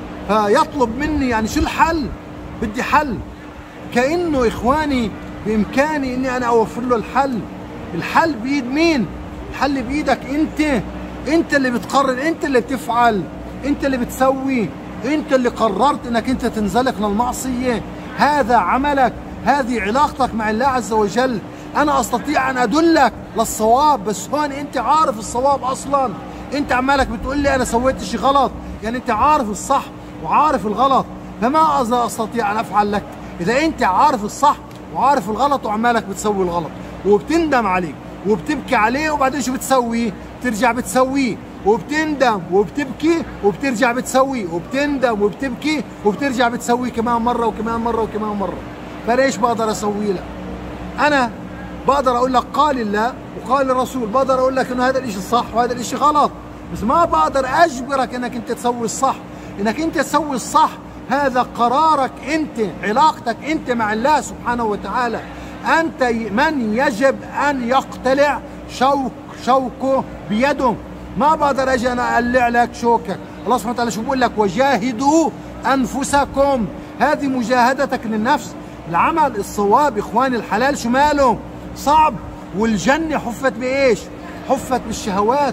فيطلب مني يعني شو الحل؟ بدي حل. كأنه إخواني بإمكاني إني أنا أوفر له الحل. الحل بإيد مين؟ الحل بإيدك أنت. أنت اللي بتقرر، أنت اللي بتفعل، أنت اللي بتسوي، أنت اللي قررت إنك أنت تنزلق للمعصية. هذا عملك، هذه علاقتك مع الله عز وجل. أنا أستطيع أن أدلك للصواب، بس هون أنت عارف الصواب أصلا. أنت عمالك بتقول لي أنا سويت شيء غلط، يعني أنت عارف الصح وعارف الغلط، فما أستطيع أن أفعل لك. إذا أنت عارف الصح وعارف الغلط وعمالك بتسوي الغلط وبتندم عليه وبتبكي عليه، وبعدين شو بتسوي؟ بترجع بتسويه وبتندم وبتبكي وبترجع بتسويه وبتندم وبتبكي وبترجع بتسويه كمان مرة وكمان مرة وكمان مرة. فليش بقدر أسوي لك؟ أنا بقدر أقول لك قال الله وقال الرسول، بقدر أقول لك إنه هذا الإشي الصح وهذا الإشي غلط، بس ما بقدر أجبرك إنك أنت تسوي الصح. إنك أنت تسوي الصح هذا قرارك أنت، علاقتك أنت مع الله سبحانه وتعالى. أنت من يجب أن يقتلع شوك شوكه بيده. ما بقدر أجي أنا أقلع لك شوكك. الله سبحانه وتعالى شو بقول لك؟ وجاهدوا أنفسكم. هذه مجاهدتك للنفس. العمل الصواب إخواني الحلال شو ماله؟ صعب. والجنة حفت بإيش؟ حفت بالشهوات،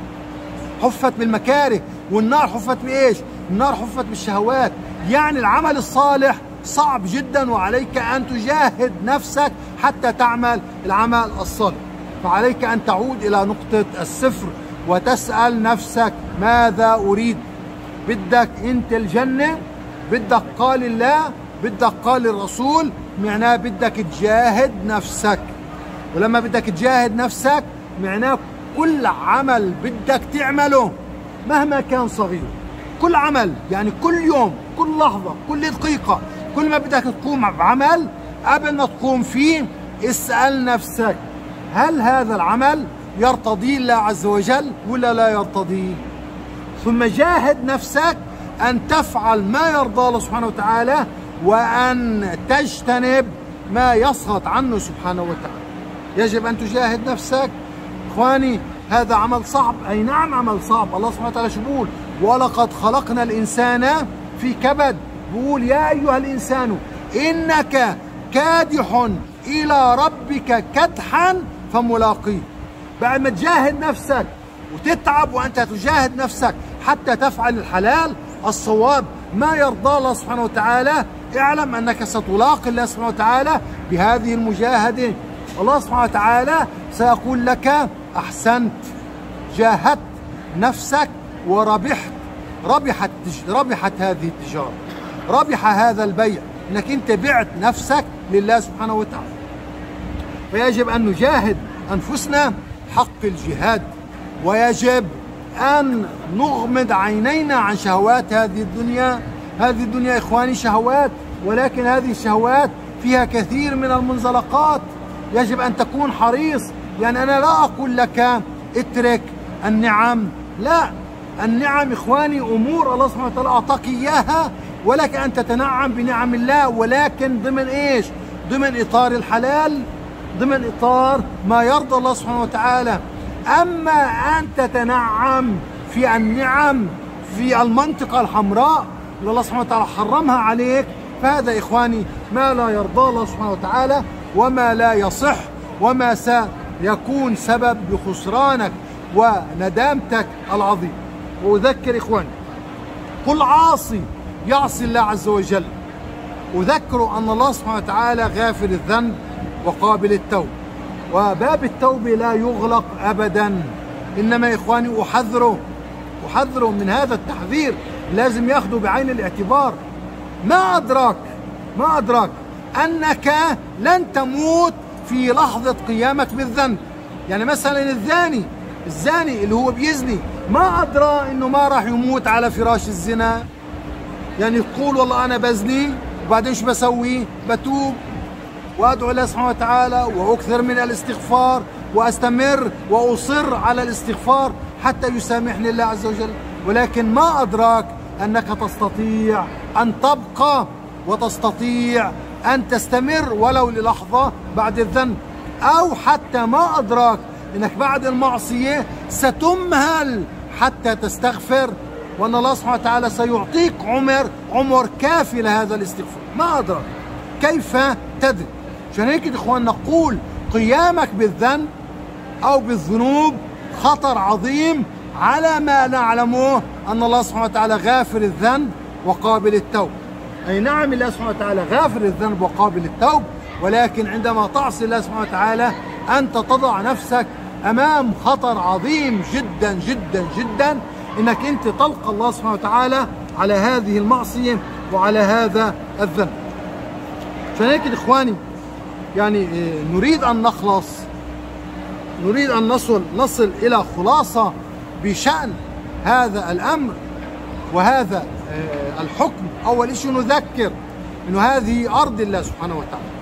حفت بالمكاره. والنار حفت بإيش؟ النار حفت بالشهوات. يعني العمل الصالح صعب جدا، وعليك أن تجاهد نفسك حتى تعمل العمل الصالح. فعليك أن تعود إلى نقطة الصفر وتسأل نفسك ماذا أريد؟ بدك أنت الجنة؟ بدك قال الله؟ بدك قال الرسول؟ معناه بدك تجاهد نفسك. ولما بدك تجاهد نفسك معناه كل عمل بدك تعمله مهما كان صغير، كل عمل يعني كل يوم، كل لحظة، كل دقيقة، كل ما بدك تقوم بعمل قبل ما تقوم فيه اسأل نفسك هل هذا العمل يرتضي الله عز وجل ولا لا يرتضيه؟ ثم جاهد نفسك أن تفعل ما يرضى الله سبحانه وتعالى وأن تجتنب ما يسخط عنه سبحانه وتعالى. يجب أن تجاهد نفسك. إخواني هذا عمل صعب، أي نعم عمل صعب. الله سبحانه وتعالى شو بقول؟ ولقد خلقنا الإنسان في كبد. بقول يا أيها الإنسان إنك كادح إلى ربك كدحا فملاقيه. بعد ما تجاهد نفسك وتتعب وأنت تجاهد نفسك حتى تفعل الحلال الصواب ما يرضى الله سبحانه وتعالى، اعلم أنك ستلاقي الله سبحانه وتعالى بهذه المجاهدة. الله سبحانه وتعالى سيقول لك أحسنت، جاهدت نفسك وربحت. ربحت ربحت هذه التجارة، ربح هذا البيع، انك انت بعت نفسك لله سبحانه وتعالى. فيجب ان نجاهد انفسنا حق الجهاد، ويجب ان نغمض عينينا عن شهوات هذه الدنيا. هذه الدنيا اخواني شهوات، ولكن هذه الشهوات فيها كثير من المنزلقات. يجب ان تكون حريص. يعني انا لا اقول لك اترك النعم، لا، النعم اخواني امور الله سبحانه وتعالى اعطاك اياها، ولك ان تتنعم بنعم الله، ولكن ضمن ايش؟ ضمن اطار الحلال، ضمن اطار ما يرضى الله سبحانه وتعالى. اما ان تتنعم في النعم في المنطقه الحمراء اللي الله سبحانه وتعالى حرمها عليك، فهذا اخواني ما لا يرضى الله سبحانه وتعالى وما لا يصح، وما سيكون سبب بخسرانك وندامتك العظيم. وأذكر إخواني كل عاصي يعصي الله عز وجل، أذكروا أن الله سبحانه وتعالى غافر الذنب وقابل التوب، وباب التوبة لا يغلق أبدا. إنما إخواني أحذره أحذره من هذا التحذير، لازم ياخده بعين الاعتبار. ما أدراك ما أدراك أنك لن تموت في لحظة قيامك بالذنب. يعني مثلا الزاني الزاني اللي هو بيزني ما أدرى إنه ما راح يموت على فراش الزنا. يعني يقول والله أنا بزني وبعدين شو بسوي؟ بتوب وأدعو الله سبحانه وتعالى وأكثر من الاستغفار وأستمر وأصر على الاستغفار حتى يسامحني الله عز وجل. ولكن ما أدراك أنك تستطيع أن تبقى وتستطيع أن تستمر ولو للحظة بعد الذنب، أو حتى ما أدراك أنك بعد المعصية ستمهل حتى تستغفر، وأن الله سبحانه وتعالى سيعطيك عمر عمر كافي لهذا الاستغفار. ما أدراك، كيف تدري؟ عشان هيك إخوان نقول قيامك بالذنب أو بالذنوب خطر عظيم، على ما نعلمه أن الله سبحانه وتعالى غافر الذنب وقابل التوب. أي نعم الله سبحانه وتعالى غافر الذنب وقابل التوب، ولكن عندما تعصي الله سبحانه وتعالى أنت تضع نفسك أمام خطر عظيم جدا جدا جدا، إنك أنت تلقى الله سبحانه وتعالى على هذه المعصية وعلى هذا الذنب. عشان هيك إخواني يعني نريد أن نخلص، نريد أن نصل نصل إلى خلاصة بشأن هذا الأمر وهذا الحكم. أول شيء نذكر أنه هذه أرض الله سبحانه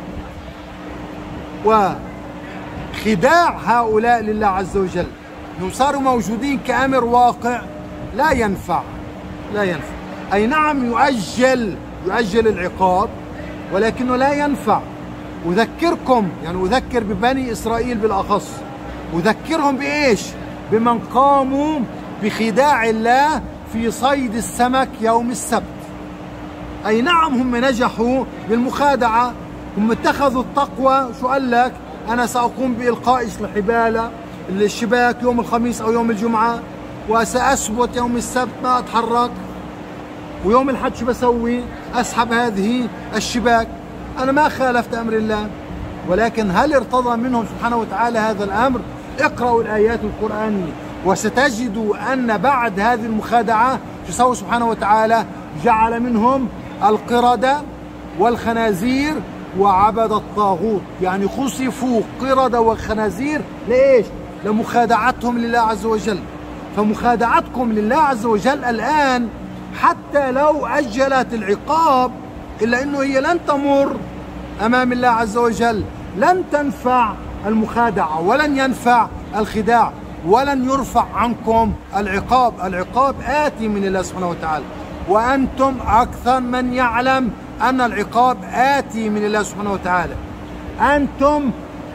وتعالى، وخداع هؤلاء لله عز وجل أنهم صاروا موجودين كأمر واقع لا ينفع لا ينفع. أي نعم يؤجل يؤجل العقاب، ولكنه لا ينفع. أذكركم يعني أذكر ببني إسرائيل بالأخص، أذكرهم بإيش؟ بمن قاموا بخداع الله في صيد السمك يوم السبت. أي نعم هم نجحوا بالمخادعة، هم اتخذوا التقوى. شو قال لك؟ أنا سأقوم بإلقاء الحبال الشباك يوم الخميس أو يوم الجمعة، وسأثبت يوم السبت ما أتحرك، ويوم الحد شو بسوي؟ أسحب هذه الشباك. أنا ما خالفت أمر الله، ولكن هل ارتضى منهم سبحانه وتعالى هذا الأمر؟ اقرأوا الآيات القرآنية وستجدوا أن بعد هذه المخادعة يسوي سبحانه وتعالى جعل منهم القردة والخنازير وعبد الطاغوت، يعني خسفوا قردة وخنازير لإيش؟ لمخادعتهم لله عز وجل. فمخادعتكم لله عز وجل الآن حتى لو أجلت العقاب إلا أنه هي لن تمر أمام الله عز وجل، لن تنفع المخادعة ولن ينفع الخداع ولن يرفع عنكم العقاب. العقاب آتي من الله سبحانه وتعالى، وأنتم أكثر من يعلم أن العقاب آتي من الله سبحانه وتعالى. أنتم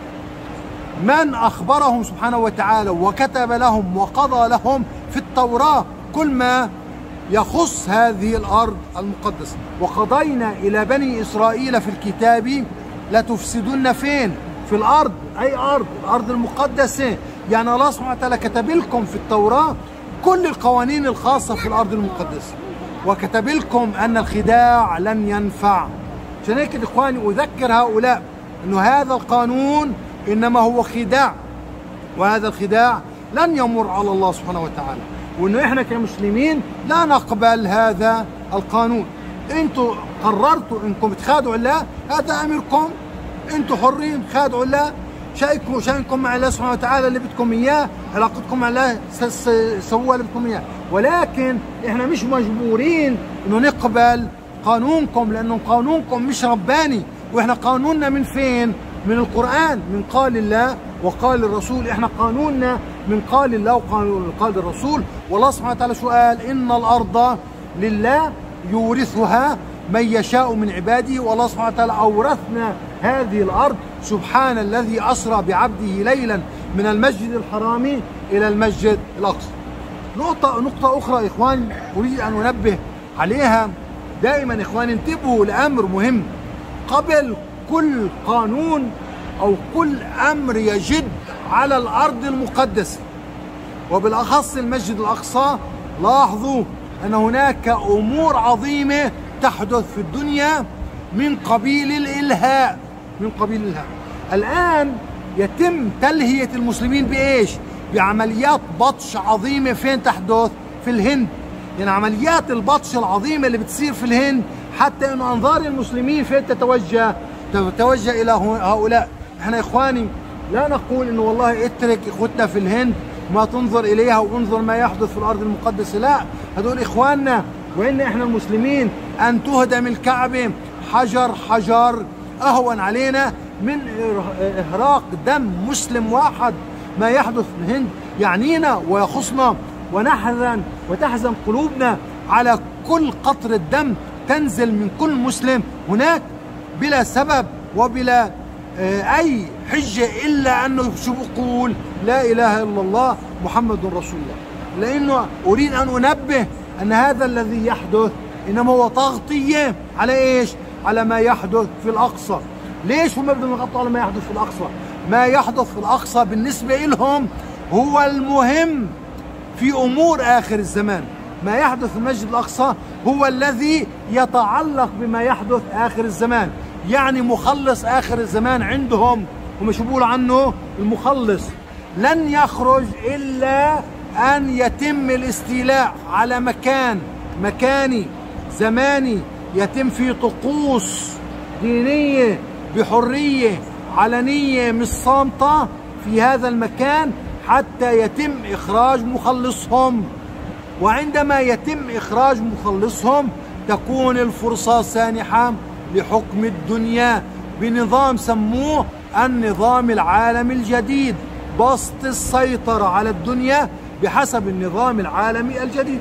من أخبرهم سبحانه وتعالى وكتب لهم وقضى لهم في التوراة كل ما يخص هذه الأرض المقدسة. وقضينا إلى بني إسرائيل في الكتاب لتفسدن فين؟ في الأرض. أي أرض؟ الأرض المقدسة. يعني الله سبحانه وتعالى كتب لكم في التوراة كل القوانين الخاصة في الأرض المقدسة، وكتب لكم أن الخداع لن ينفع. عشان هيك إخواني أذكر هؤلاء أنه هذا القانون إنما هو خداع، وهذا الخداع لن يمر على الله سبحانه وتعالى، وإنه إحنا كمسلمين لا نقبل هذا القانون. أنتوا قررتوا إنكم تخادعوا الله، هذا أمركم، أنتوا حرين تخادعوا الله، شأنكم شأنكم مع الله سبحانه وتعالى اللي بدكم إياه، علاقتكم مع الله سووا اللي بدكم إياه، ولكن إحنا مش مجبورين إنه نقبل قانونكم، لأنه قانونكم مش رباني، وإحنا قانوننا من فين؟ من القرآن، من قال الله وقال الرسول. إحنا قانوننا من قال الله وقال الرسول. والله سبحانه وتعالى شو قال؟ إن الأرض لله يورثها من يشاء من عباده. والله سبحانه وتعالى أورثنا هذه الأرض. سبحان الذي أسرى بعبده ليلا من المسجد الحرام إلى المسجد الأقصى. نقطة نقطة أخرى إخواني أريد أن أنبه عليها دائما. إخواني انتبهوا لأمر مهم، قبل كل قانون أو كل أمر يجد على الأرض المقدسة وبالأخص المسجد الأقصى، لاحظوا أن هناك أمور عظيمة تحدث في الدنيا من قبيل الإلهاء، من قبيل الإلهاء. الآن يتم تلهية المسلمين بإيش؟ بعمليات بطش عظيمة. فين تحدث؟ في الهند. يعني عمليات البطش العظيمة اللي بتصير في الهند حتى أن أنظار المسلمين فين تتوجه؟ تتوجه إلى هؤلاء. احنا إخواني لا نقول إنه والله اترك إخوتنا في الهند ما تنظر إليها وانظر ما يحدث في الأرض المقدسة، لا، هذول إخواننا. وإن احنا المسلمين أن تهدم الكعبة حجر حجر أهون علينا من إهراق دم مسلم واحد. ما يحدث في الهند يعنينا ويخصنا، ونحزن وتحزن قلوبنا على كل قطرة دم تنزل من كل مسلم هناك بلا سبب وبلا أي حجة إلا أنه شو بقول لا إله إلا الله محمد رسول الله. لأنه أريد أن أنبه أن هذا الذي يحدث إنما هو تغطية على إيش؟ على ما يحدث في الأقصى. ليش هم بدهم يغطوا على ما يحدث في الأقصى؟ ما يحدث في الأقصى بالنسبة لهم هو المهم في أمور آخر الزمان. ما يحدث في المسجد الأقصى هو الذي يتعلق بما يحدث آخر الزمان، يعني مخلص آخر الزمان عندهم. هم شو بيقولوا عنه؟ المخلص. لن يخرج إلا أن يتم الاستيلاء على مكان مكاني زماني يتم فيه طقوس دينية بحرية علنية مش صامتة في هذا المكان حتى يتم إخراج مخلصهم. وعندما يتم إخراج مخلصهم تكون الفرصة سانحة لحكم الدنيا بنظام سموه النظام العالمي الجديد، بسط السيطرة على الدنيا بحسب النظام العالمي الجديد.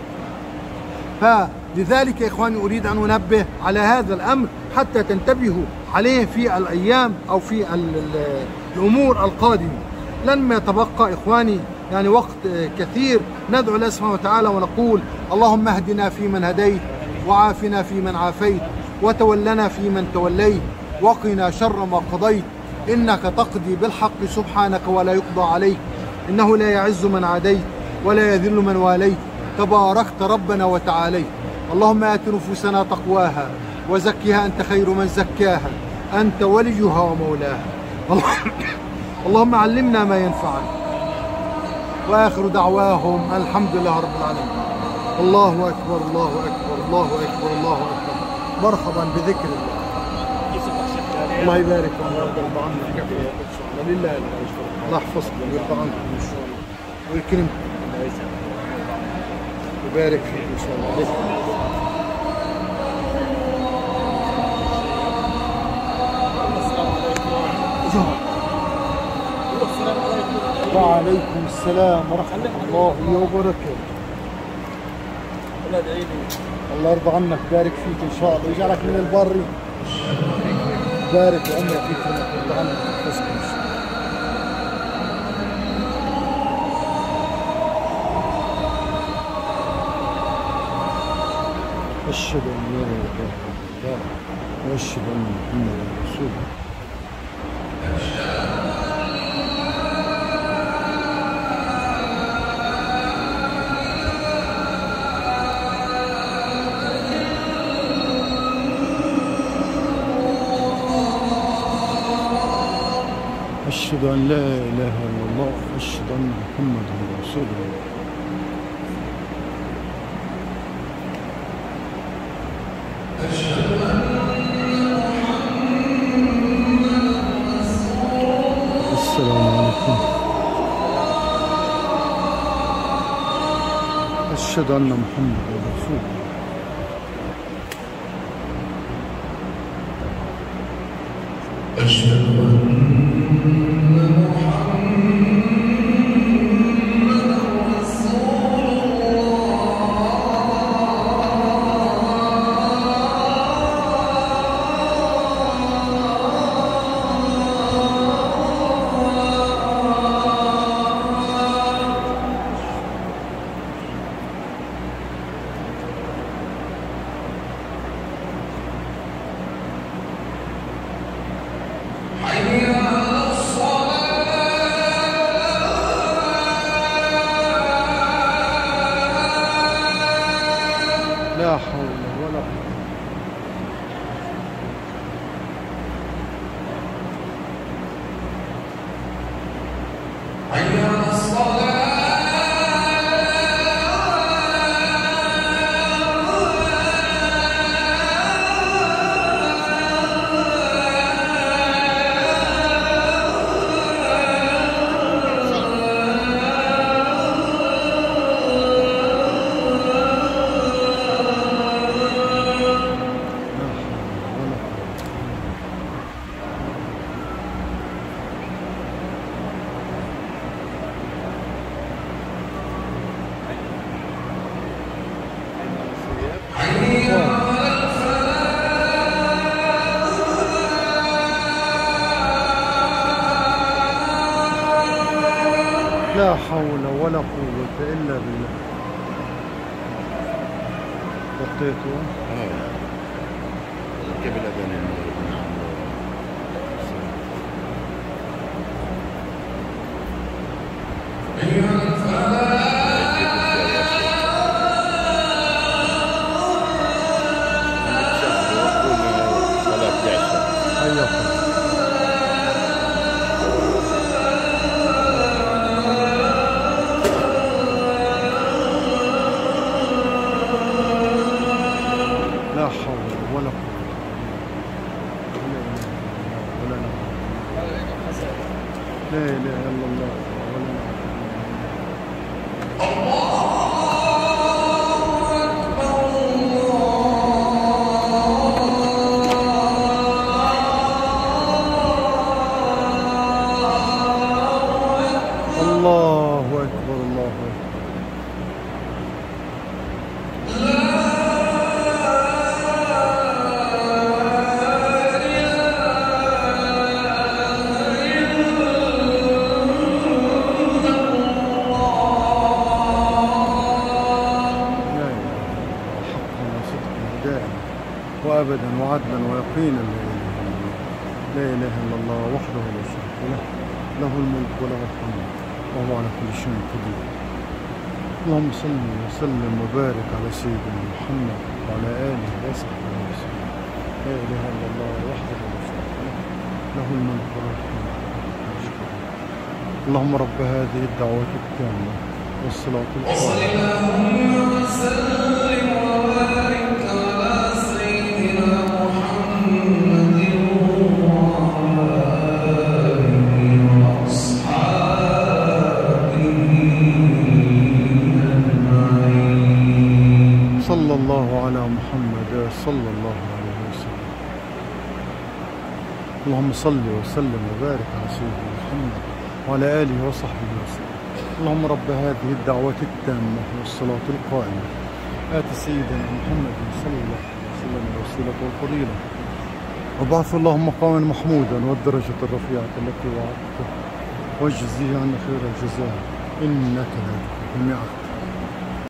فلذلك يا إخواني أريد أن أنبه على هذا الأمر حتى تنتبهوا عليه في الأيام أو في الأمور القادمة. لن يتبقى إخواني يعني وقت كثير ندعو الله سبحانه وتعالى ونقول اللهم اهدنا فيمن هديت، وعافنا فيمن عافيت، وتولنا فيمن توليت، وقنا شر ما قضيت، إنك تقضي بالحق سبحانك ولا يقضى عليك، إنه لا يعز من عاديت ولا يذل من واليت، تباركت ربنا وتعاليت. اللهم آت نفوسنا تقواها وزكها أنت خير من زكاها، أنت وليها ومولاها. اللهم علمنا ما ينفعنا. وآخر دعواهم الحمد لله رب العالمين. الله أكبر الله أكبر الله أكبر الله أكبر. مرحبا بذكر الله. الله يبارك فيك ويرضى عنك. لله الله يحفظكم ويرضى عنكم إن شاء الله ويكرمكم. يبارك فيك إن شاء الله. وعليكم السلام ورحمة الله وبركاته. الله يرضى عنك. بارك فيك إن شاء الله ويجعلك من البر. بارك وعمرك فيك ويرضى عنك ويحفظك إن شاء الله. أشهد أن لا إله إلا الله وأشهد أن محمدا رسول الله. أشهد أن لا إله إلا الله وأشهد أن محمدا رسول الله. السلام عليكم. أشهد أن محمدا رسول الله. أشهد لا حول ولا قوة. حي على الصلاة. لا حول ولا قوة إلا بالله. غطيته اه قبل أذان المغرب. لا حول ولا قوة لا إله إلا الله ولا الله أكبر الله أكبر. وأبدا وعدلا ويقينا لا إله إلا الله وحده لا شريك له له الملك وله الحمد وهو على كل شيء قدير. اللهم صل وسلم وبارك على سيدنا محمد وعلى آله وصحبه وسلم. لا إله إلا الله وحده لا شريك له له الملك وله الحمد اللهم رب هذه الدعوة التامة والصلاة القائمة وصل اللهم وسلم وبارك على سيدنا محمد وعلى آله وأصحابه أجمعين. صلى الله على محمد صلى الله عليه وسلم. اللهم صل وسلم وبارك على سيدنا محمد وعلى آله وصحبه وسلم. اللهم رب هذه الدعوة التامة والصلاة القائمة آت سيدنا محمد صلى الله عليه وسلم الوسيلة والفضيلة وابعث اللهم مقاما محمودا والدرجة الرفيعة التي وعدته واجزيه عنا خير الجزاء إنك لا تخلف الميعاد.